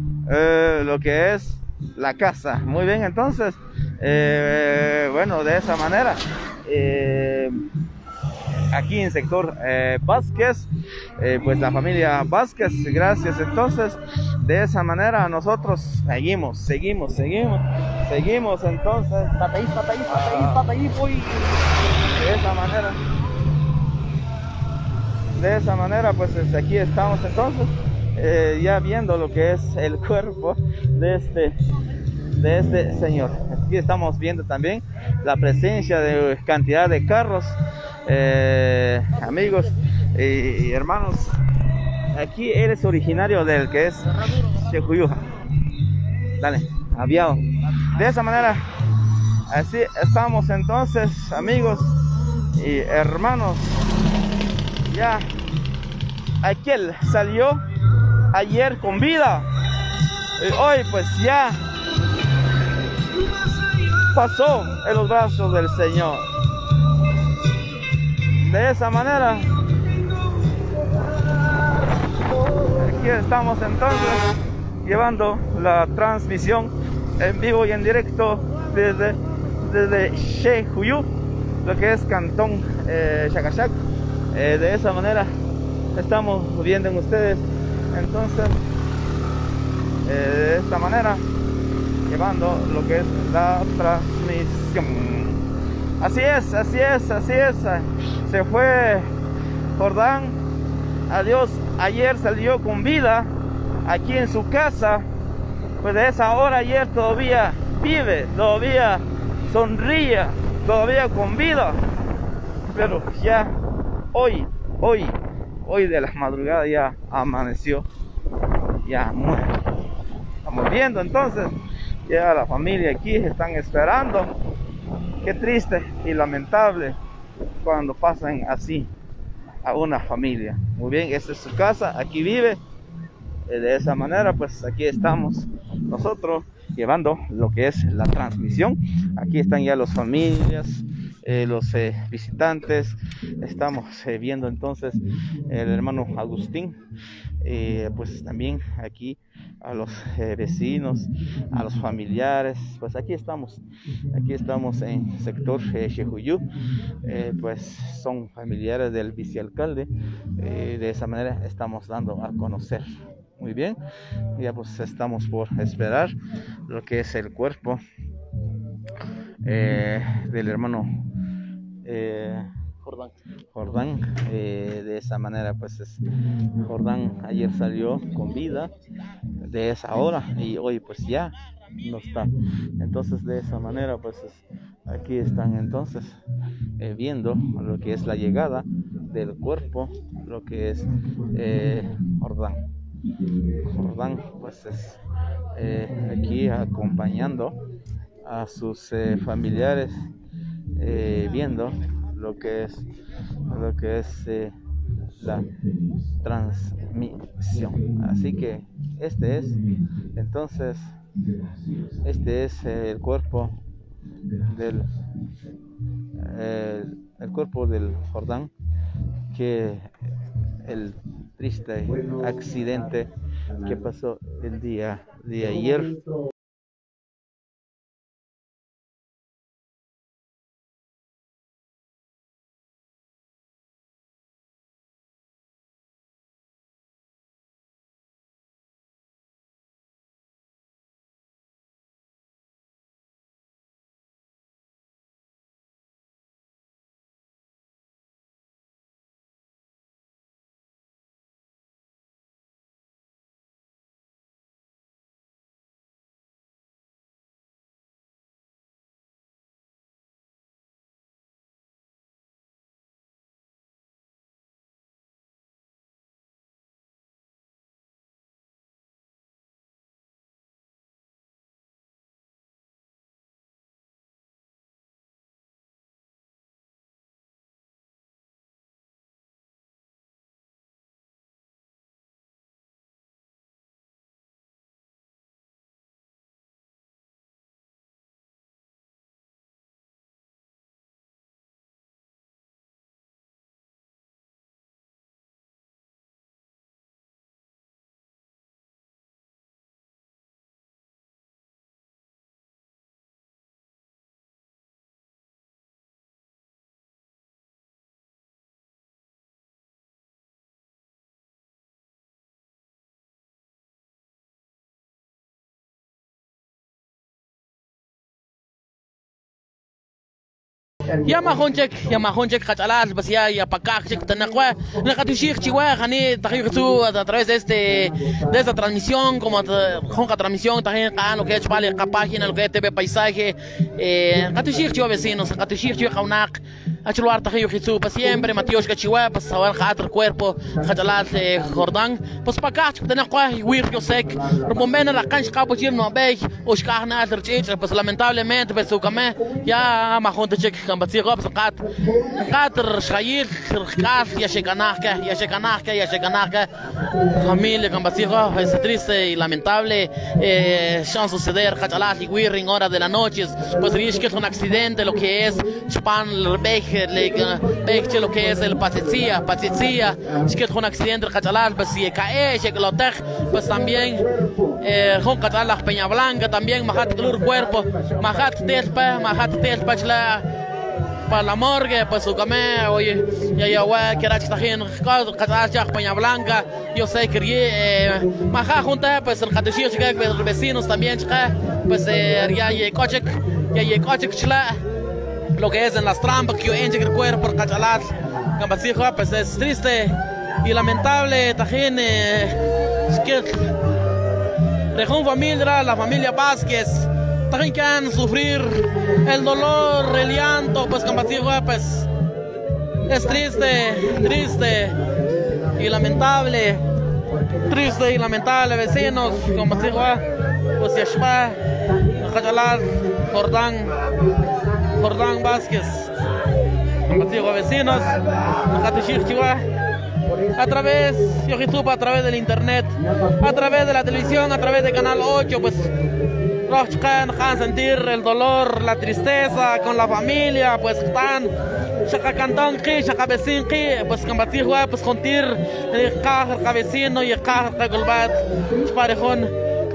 lo que es la casa. Muy bien, entonces bueno, de esa manera aquí en sector Vázquez, pues la familia Vázquez, gracias. Entonces de esa manera nosotros seguimos entonces de esa manera pues aquí estamos entonces ya viendo lo que es el cuerpo de este señor. Aquí estamos viendo también la presencia de cantidad de carros, amigos y hermanos. Aquí él es originario del que es Xejuyú. Dale, aviado. De esa manera, así estamos entonces, amigos y hermanos. Ya aquel salió ayer con vida y hoy pues ya pasó en los brazos del Señor. De esa manera aquí estamos entonces llevando la transmisión en vivo y en directo desde Xejuyú, lo que es Cantón Xacaxac. De esa manera estamos viendo en ustedes, entonces, de esta manera, llevando lo que es la transmisión. Así es, así es, así es. Se fue Jordán, adiós. Ayer salió con vida aquí en su casa, pues de esa hora ayer todavía vive, todavía sonríe, todavía con vida, pero ya hoy de la madrugada ya amaneció, ya muerto. Estamos viendo entonces, ya la familia aquí están esperando. Qué triste y lamentable cuando pasan así a una familia. Muy bien, esta es su casa, aquí vive. De esa manera, pues aquí estamos nosotros llevando lo que es la transmisión. Aquí están ya las familias, los visitantes. Estamos viendo entonces el hermano Agustín, pues también aquí a los vecinos, a los familiares. Pues aquí estamos en sector Xejuyú, pues son familiares del vicealcalde. De esa manera estamos dando a conocer. Muy bien, ya pues estamos por esperar lo que es el cuerpo del hermano Jordán. De esa manera, pues Jordán ayer salió con vida de esa hora y hoy pues ya no está. Entonces de esa manera, pues aquí están entonces viendo lo que es la llegada del cuerpo, lo que es Jordán, pues aquí acompañando a sus familiares, viendo lo que es la transmisión. Así que este es el cuerpo del Jordán, que el triste accidente que pasó el día de ayer. يا ما هونجك خطالات بس ya para que tenakwa na katushik chiwa khani takhiyutu a través de esta transmisión, como con transmisión también lo que es vale la página, lo que es TV Paisaje, katushik chiwa vecinos, katushik chiwa khaunak achluar takhiyutu para siempre Matios Chiwa para saber khater cuerpo khatalat Jordán pues para que tenakwa wir yosek rumomena la cancha capuchir no bay oshkahna terchich pues lamentablemente pues ukame ya ma hondechek بتصير غابس قاتر شغيل خاف يا شيكاناca familia que بتصير es triste y lamentable chance suceder cachalat y en horas de la noche pues riesgo que un accidente lo que es span lo que es el patsitsia es que un accidente cachalat pues si cae que lo tej pues también con catalaj Peña Blanca también majat el cuerpo majat telpa para la morgue, pues su camé, oye, ya güey, que era chitajin, Peña Blanca, yo sé que maja junta, pues el catechillo chica, los vecinos también chica, pues ya coche chla, lo que es en las trampas, que yo enche el cuerpo, cachalat, pues es triste y lamentable, tajín, que dejó familia, la familia Vázquez, también que han sufrir el dolor, el llanto, pues pues es triste y lamentable, vecinos, pues Yashpa, Jajalar, Jordán Vázquez, vecinos, a través del internet, a través de la televisión, a través de Canal 8, pues han sentir el dolor, la tristeza con la familia, pues están cantón pues pues contir el vecino y el golbat parejón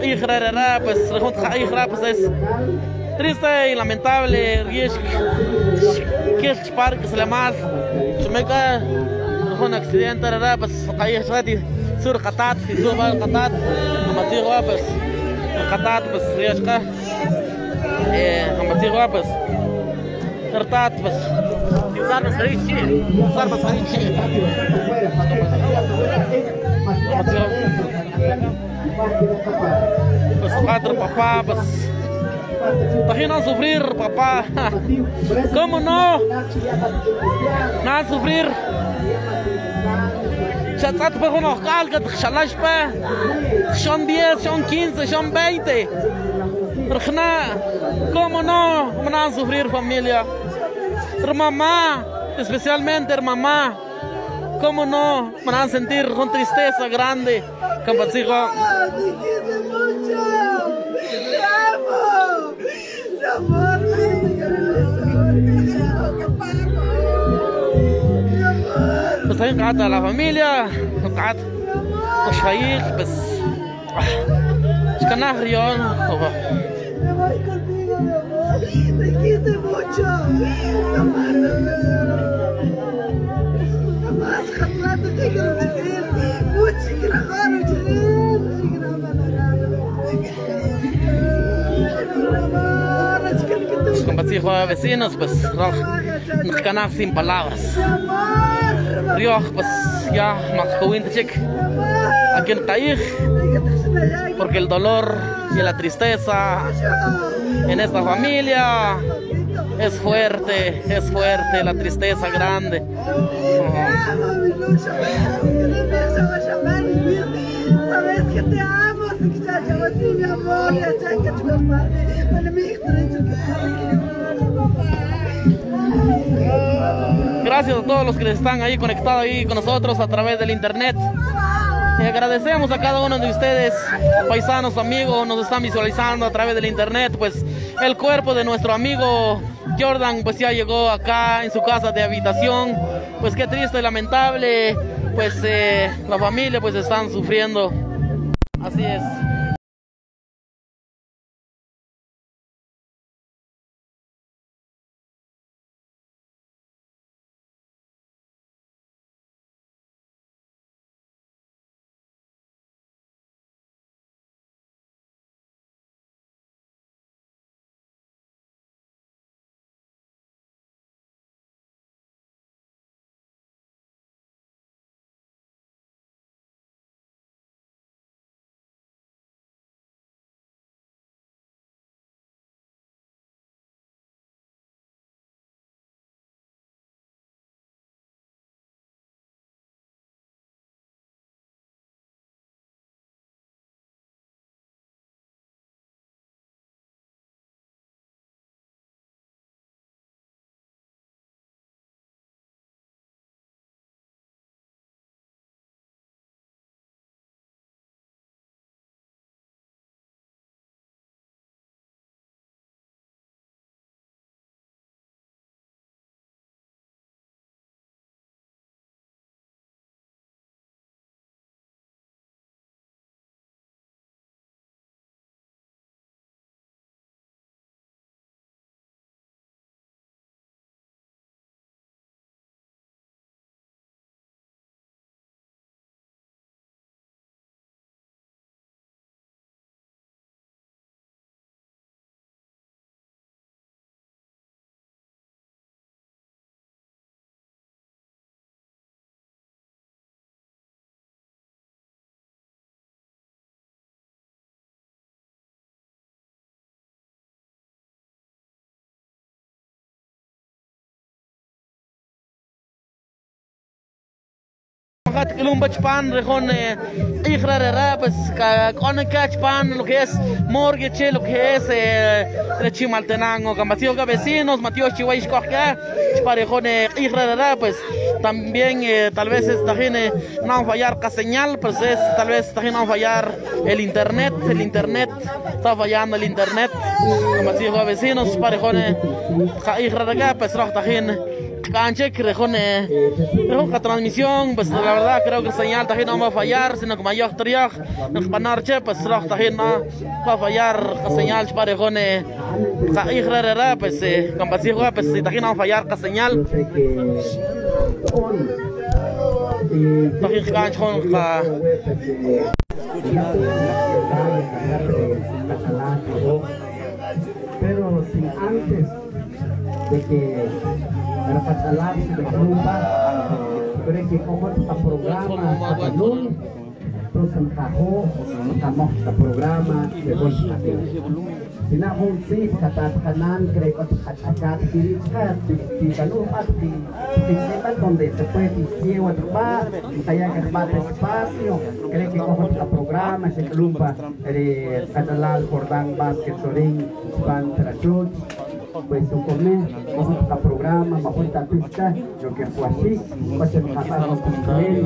pues es triste y lamentable que se le más un accidente pues sur qatat y sur qatat pues qatat pues riashka pues qatat pues usar pues padre papá pues imagina sufrir papá, ¿cómo no? Nada sufrir. Chatat pues unos calcas, chalash son 10, son 15, son 20. ¿Cómo no? ¿Cómo no van a sufrir familia? Mamá, especialmente mamá, ¿cómo no? Van a sentir con tristeza grande. Campasijo. Pues también cata la familia, cata los países, pues es que nada rión. Me voy contigo, mi amor. Te quise mucho. Jamás te quiero decir. Mucho que la vecinos, pues nos canas sin palabras. Dios, pues ya más joven aquí en Taij, porque el dolor y la tristeza en esta familia es fuerte, la tristeza grande. Sabes que te amo, mi amor, gracias a todos los que están ahí conectados ahí con nosotros a través del internet. Y agradecemos a cada uno de ustedes, paisanos, amigos, nos están visualizando a través del internet, pues el cuerpo de nuestro amigo Jordan pues ya llegó acá en su casa de habitación, pues qué triste y lamentable, pues la familia pues están sufriendo, así es. Pat Kilumba Chpan, Rejon Igrarera, pues con Cachpan, lo que es mortgage, lo que es Chimaltenango, Cambacio Vecinos, Matíos Chihuahua Coja, Parejón Igrarera, pues también tal vez no va a fallar la señal, pues tal vez también no va a fallar el internet está fallando el internet, Cambacio Vecinos, Parejón Igrarera, pues también canche que la transmisión, pues la verdad creo que la señal también no va a fallar, sino que mayor triag, nos panarche, pues también no va a fallar la señal para con pues Cambacio, pues también no va a fallar la señal. También canche con pero sin antes de que para pasar de Columba, creo que como el programa Catalún, entonces encajó, estamos el programa de Bolsa. Si no un sí, Catalán, creo que acá si Calumba, si sepan donde se puede decir otro bar, que haya más espacio, creo que como el programa de Columba, Catalán, Jordán, Vázquez, Sorín, Pan, Trachot, pues supone vamos a programa mejor pista lo que fue así pues el pasado con él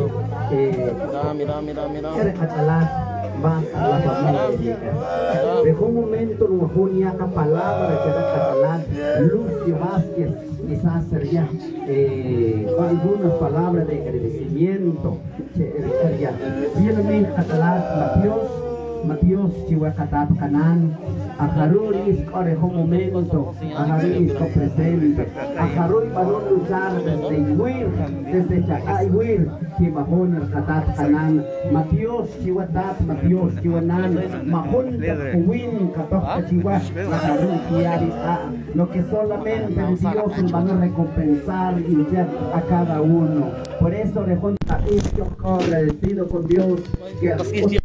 mira más a la familia dejó un momento no junía a palabra que era catalán Lucio Vázquez quizás sería algunas palabras de agradecimiento sería bien catalán Matíos Chihuacatat Canán, a Jaruris corre un momento, a Jaruris presente, a Jaruris para no luchar desde Iwir, desde Chacayhuir, Chimahón el Catat Canán, Matíos Chihuatat, Matíos Chihuanán, Mahón Huin, Catot Chihuah, la Jaruris Chiarita, lo que solamente Dios van a recompensar y ya a cada uno. Por eso Rejón Tapicio agradecido con Dios que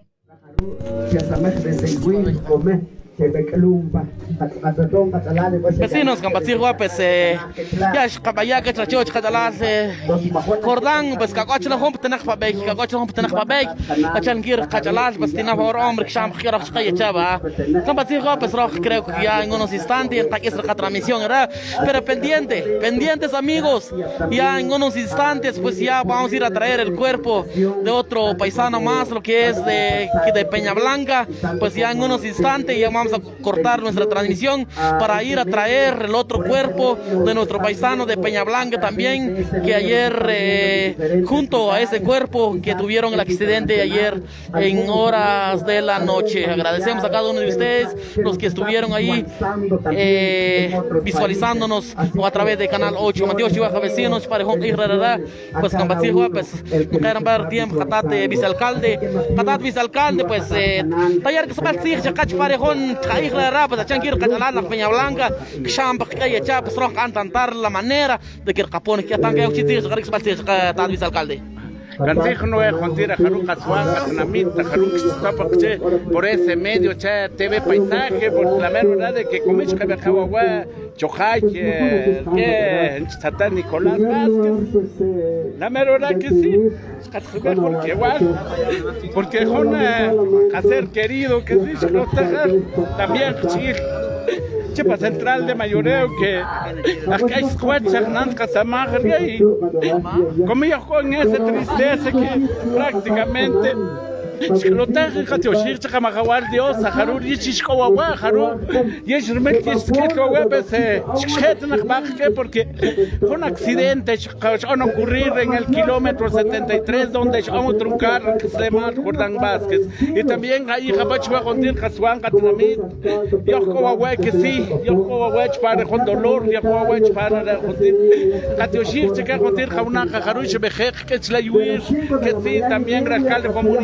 vecinos Cambacio pues ya cabaya que tracho catalán Jordán pues cacoch no hom tenach babek achan gir catalán pues tiene por hombre que sham gira khaya chava Cambacio pues creo que ya en unos instantes está esta transmisión era pero pendientes amigos ya en unos instantes pues ya vamos a ir a traer el cuerpo de otro paisano más lo que es de Peña Blanca pues ya en unos instantes ya vamos a cortar nuestra transmisión para ir a traer el otro cuerpo de nuestro paisano de Peña Blanca también, que ayer junto a ese cuerpo que tuvieron el accidente ayer en horas de la noche. Agradecemos a cada uno de ustedes, los que estuvieron ahí visualizándonos o a través de Canal 8. Matíos Chihuahua Vecinos, Parejón Igrarera, pues Cambacio, pues mujeran ver tiempo, Catat vicealcalde, pues taller que se va a decir, Chacach Parejón, Igrarera, pues a Chanquir Catalán, la Peña Blanca, Xamba, que ya pues rock cantar la manera de que el capón que tan que uchitir, que se va a decir, Catat vicealcalde. Cantijo es Juantira Jarú Casuán, Catanamita, Jarú Xistopache, por ese medio, TV Paisaje, por la mera verdad de que comís que Cahuahua, Chojay, que Satán Nicolás Vázquez, la mera verdad que sí, porque igual, porque es un hacer querido que sí, también sí. Chepa Central de Mayoreo que acá hay escuelas Hernán Casamagre y como yo con esa tristeza que prácticamente lo traje a Teoshir Chacamagawal Dios a Harur y Chishkowa Harur y es realmente es que porque fue un accidente van a ocurrir en el kilómetro 73 donde vamos a truncar que se llama Jordán Vázquez y también ahí Jabacho a contar Casuán Catanamit yo Kowa que sí yo Kowa para con dolor yo Kowa para contar a Teoshir Chacamagawal Haruna Harur Shebejek que es la Yuir que sí también alcalde comunitario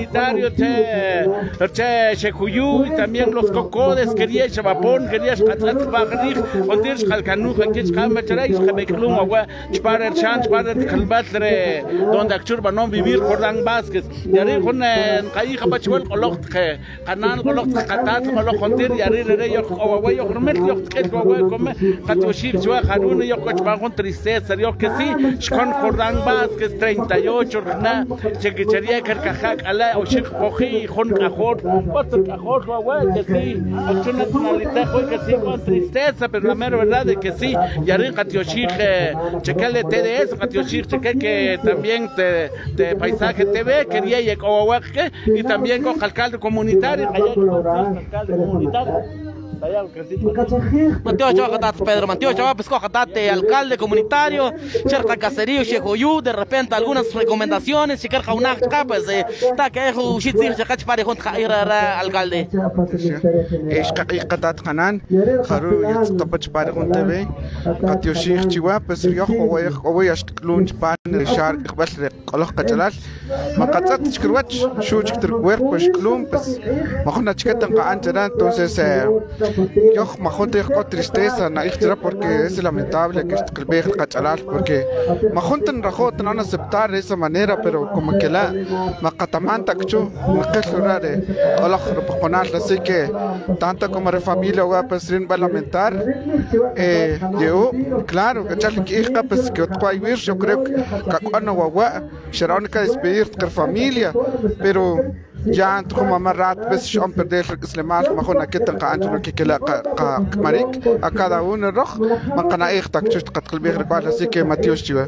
Shekuyu y también los cocodes, quería Chabapón, quería Chatlak Bagrir, Ontir Chalcanuja, Kichkamba Charay, Jabeklum, Agua, Chparer Chan, Chparer Kalbatre, donde Achurba no vivir por Dan Vázquez. Yari con Caija Pachuel, Colok, Canal, Colok, Catat, Colok, Ontir, Yari, Reyo, Owayo, Romet, Yoke, Come, Catushir, Chua, Harun, Yokochba, con tristeza, yo que sí, con Jordan Vázquez, 38, Rna, Chequichería, Kerkajak, Ala, Oshik, Oji, Jon Cajor, Otro Cajor, que sí, ocho nacionalidad, que sí, con tristeza, pero la mera verdad es que sí, Yari, Catioshik, chequele TDS, Catioshik, cheque que también de Paisaje TV, quería ir y también con alcalde comunitario, alcalde comunitario. Mateo Chava Pedro Mateo Chava Pesco Jatate, alcalde comunitario, Cherca Caserío, Chejoyú, de repente algunas recomendaciones, Checar Jaunak, pues, Taquejo, Shitzir, Chacach Parejón, alcalde. Es Catat Hanan, Haru, Topach Parejón TV, Catioshik, Chihuahua, pues yo voy a lunch pan, Shark, Basre, Coloch Cachalas, Macatzat, Chkruach, Shuchik, Cuerpo, Sklum, pues, Mahona Chiquetan, entonces, yo majonte con tristeza na extra porque es lamentable que el viejo cachalar porque majonte en rajot no van a aceptar de esa manera pero como que la macatamanta que yo no que llorar hola así que tanto como la familia va a lamentar yo claro que hija pues que yo creo que cuando guagua será única despedir de la familia pero ya como amarrat ves yo perder el islamar majona que tan cancho que la marik a cada uno rojo macana esta que está qalbi recual así que Mateo Chiva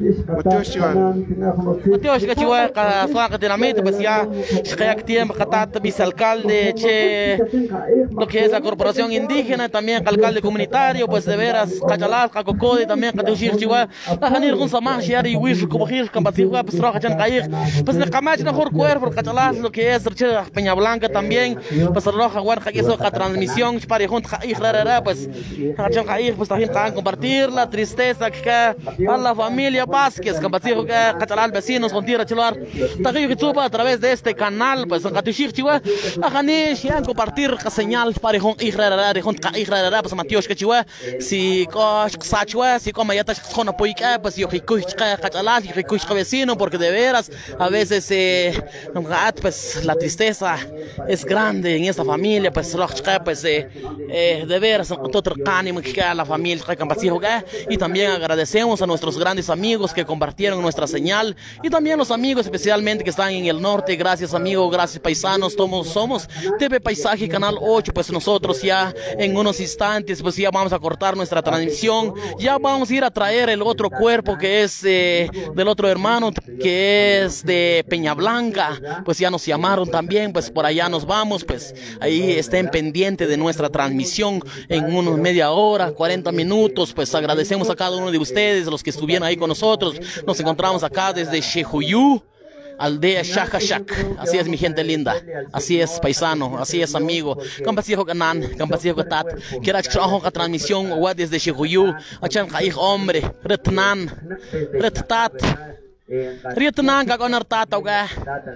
suaca dinamita pues ya que tiempo catata vicealcalde che lo que es la corporación indígena también alcalde comunitario pues de veras Cachalal Cacocode también Catushir Chiva la janir con samah shiari wish como gir campatiwa pues roja chan cair pues ne camach na hor cuerpo Cachalal lo que es Peña Blanca también pues roja guarda que eso la transmisión para junto pues pues también compartir la tristeza que a la familia Vázquez compartir que Catalán vecinos con tierra chilar taquillo que suba a través de este canal pues en Catushir Chihuahua a Janish ya compartir la señal para junto pues Mateo que Chihuahua si coch sachua si como ya está con apoyo pues yo que Catalán y que vecino porque de veras a veces pues la tristeza es grande en esta familia pues de veras otro ánimo que a la familia y también agradecemos a nuestros grandes amigos que compartieron nuestra señal y también los amigos especialmente que están en el norte. Gracias amigos, gracias paisanos, somos TV Paisaje Canal 8 pues nosotros ya en unos instantes pues ya vamos a cortar nuestra transmisión, ya vamos a ir a traer el otro cuerpo que es del otro hermano que es de Peña Blanca, pues ya nos llamaron también, pues por allá nos vamos, pues ahí estén pendientes de nuestra transmisión en unos media hora, 40 minutos, pues agradecemos a cada uno de ustedes, los que estuvieron ahí con nosotros. Nos encontramos acá desde Shejuyú, aldea Shakashak. Así es mi gente linda, así es paisano, así es amigo. Campasijo Ganan, Campasijo Gatat, quiera trabajo la transmisión o desde Shejuyú, achan caig hombre, retnan, retat. Rietnan ka konar tatawga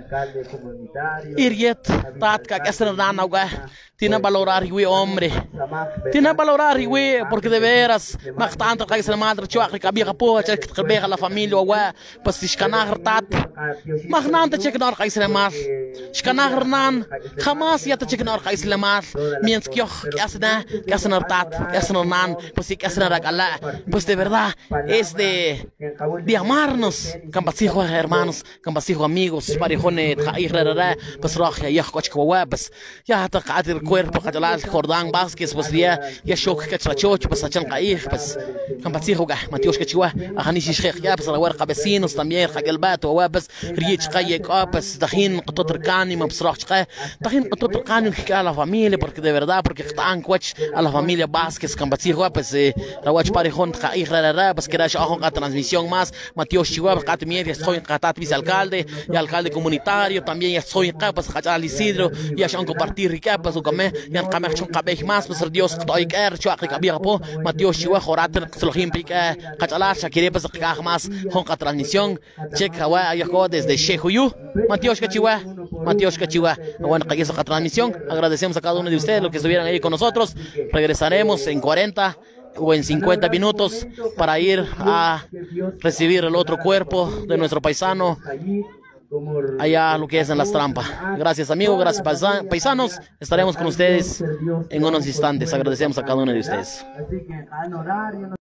Iriet tat ka kasernanawga tina valorar hiwi hombre tina valorar hiwi porque de veras mactanto ka isla madre chua ka biga po cha ka biga la familia wa pas shkanar tat machnanta cheknar ka isla mas shkanar nan khamas ya ta cheknar ka isla mas miens kyo kasnar tat kasnar nan pues kasnar ala pues de verdad es de amarnos Campasijo hermanos, Campasijo amigos, parejones, pues roja, ya cochcoa, pues ya hasta el cuerpo, Jordán Vázquez, pues ya shock que chachoch, pues achan cair, pues Campasijo, Mateo que chihuahua, a Janishi ya pues la huerca vecinos también, Jagelbato, pues Rich Calle, pues Tajin, Totrcánimo, pues roja, Tajin, Totrcánimo que a la familia, porque de verdad, porque están coach a la familia Vázquez, Campasijo, pues la huach parejón, pues que era la transmisión más, Mateo chihuahua, también ya soy Catat vicealcalde y alcalde comunitario, también ya soy Capas Cachal Isidro, ya son compartir Capas o Camé, ya Camé son Cabej más, pues Dios, estoy que Chuac Cabiapo, Mateo Chihuahua, Jorater, Solojimpic, Cachalar, Shakire, pues más, Honka transmisión, checa, ya desde Shehuyu, Mateo Chihuahua, Mateo Chihuahua, bueno, que esa transmisión, agradecemos a cada uno de ustedes los que estuvieran ahí con nosotros, regresaremos en 40 o en 50 minutos para ir a recibir el otro cuerpo de nuestro paisano allá lo que es en las trampas. Gracias amigos, gracias paisanos, estaremos con ustedes en unos instantes. Agradecemos a cada uno de ustedes.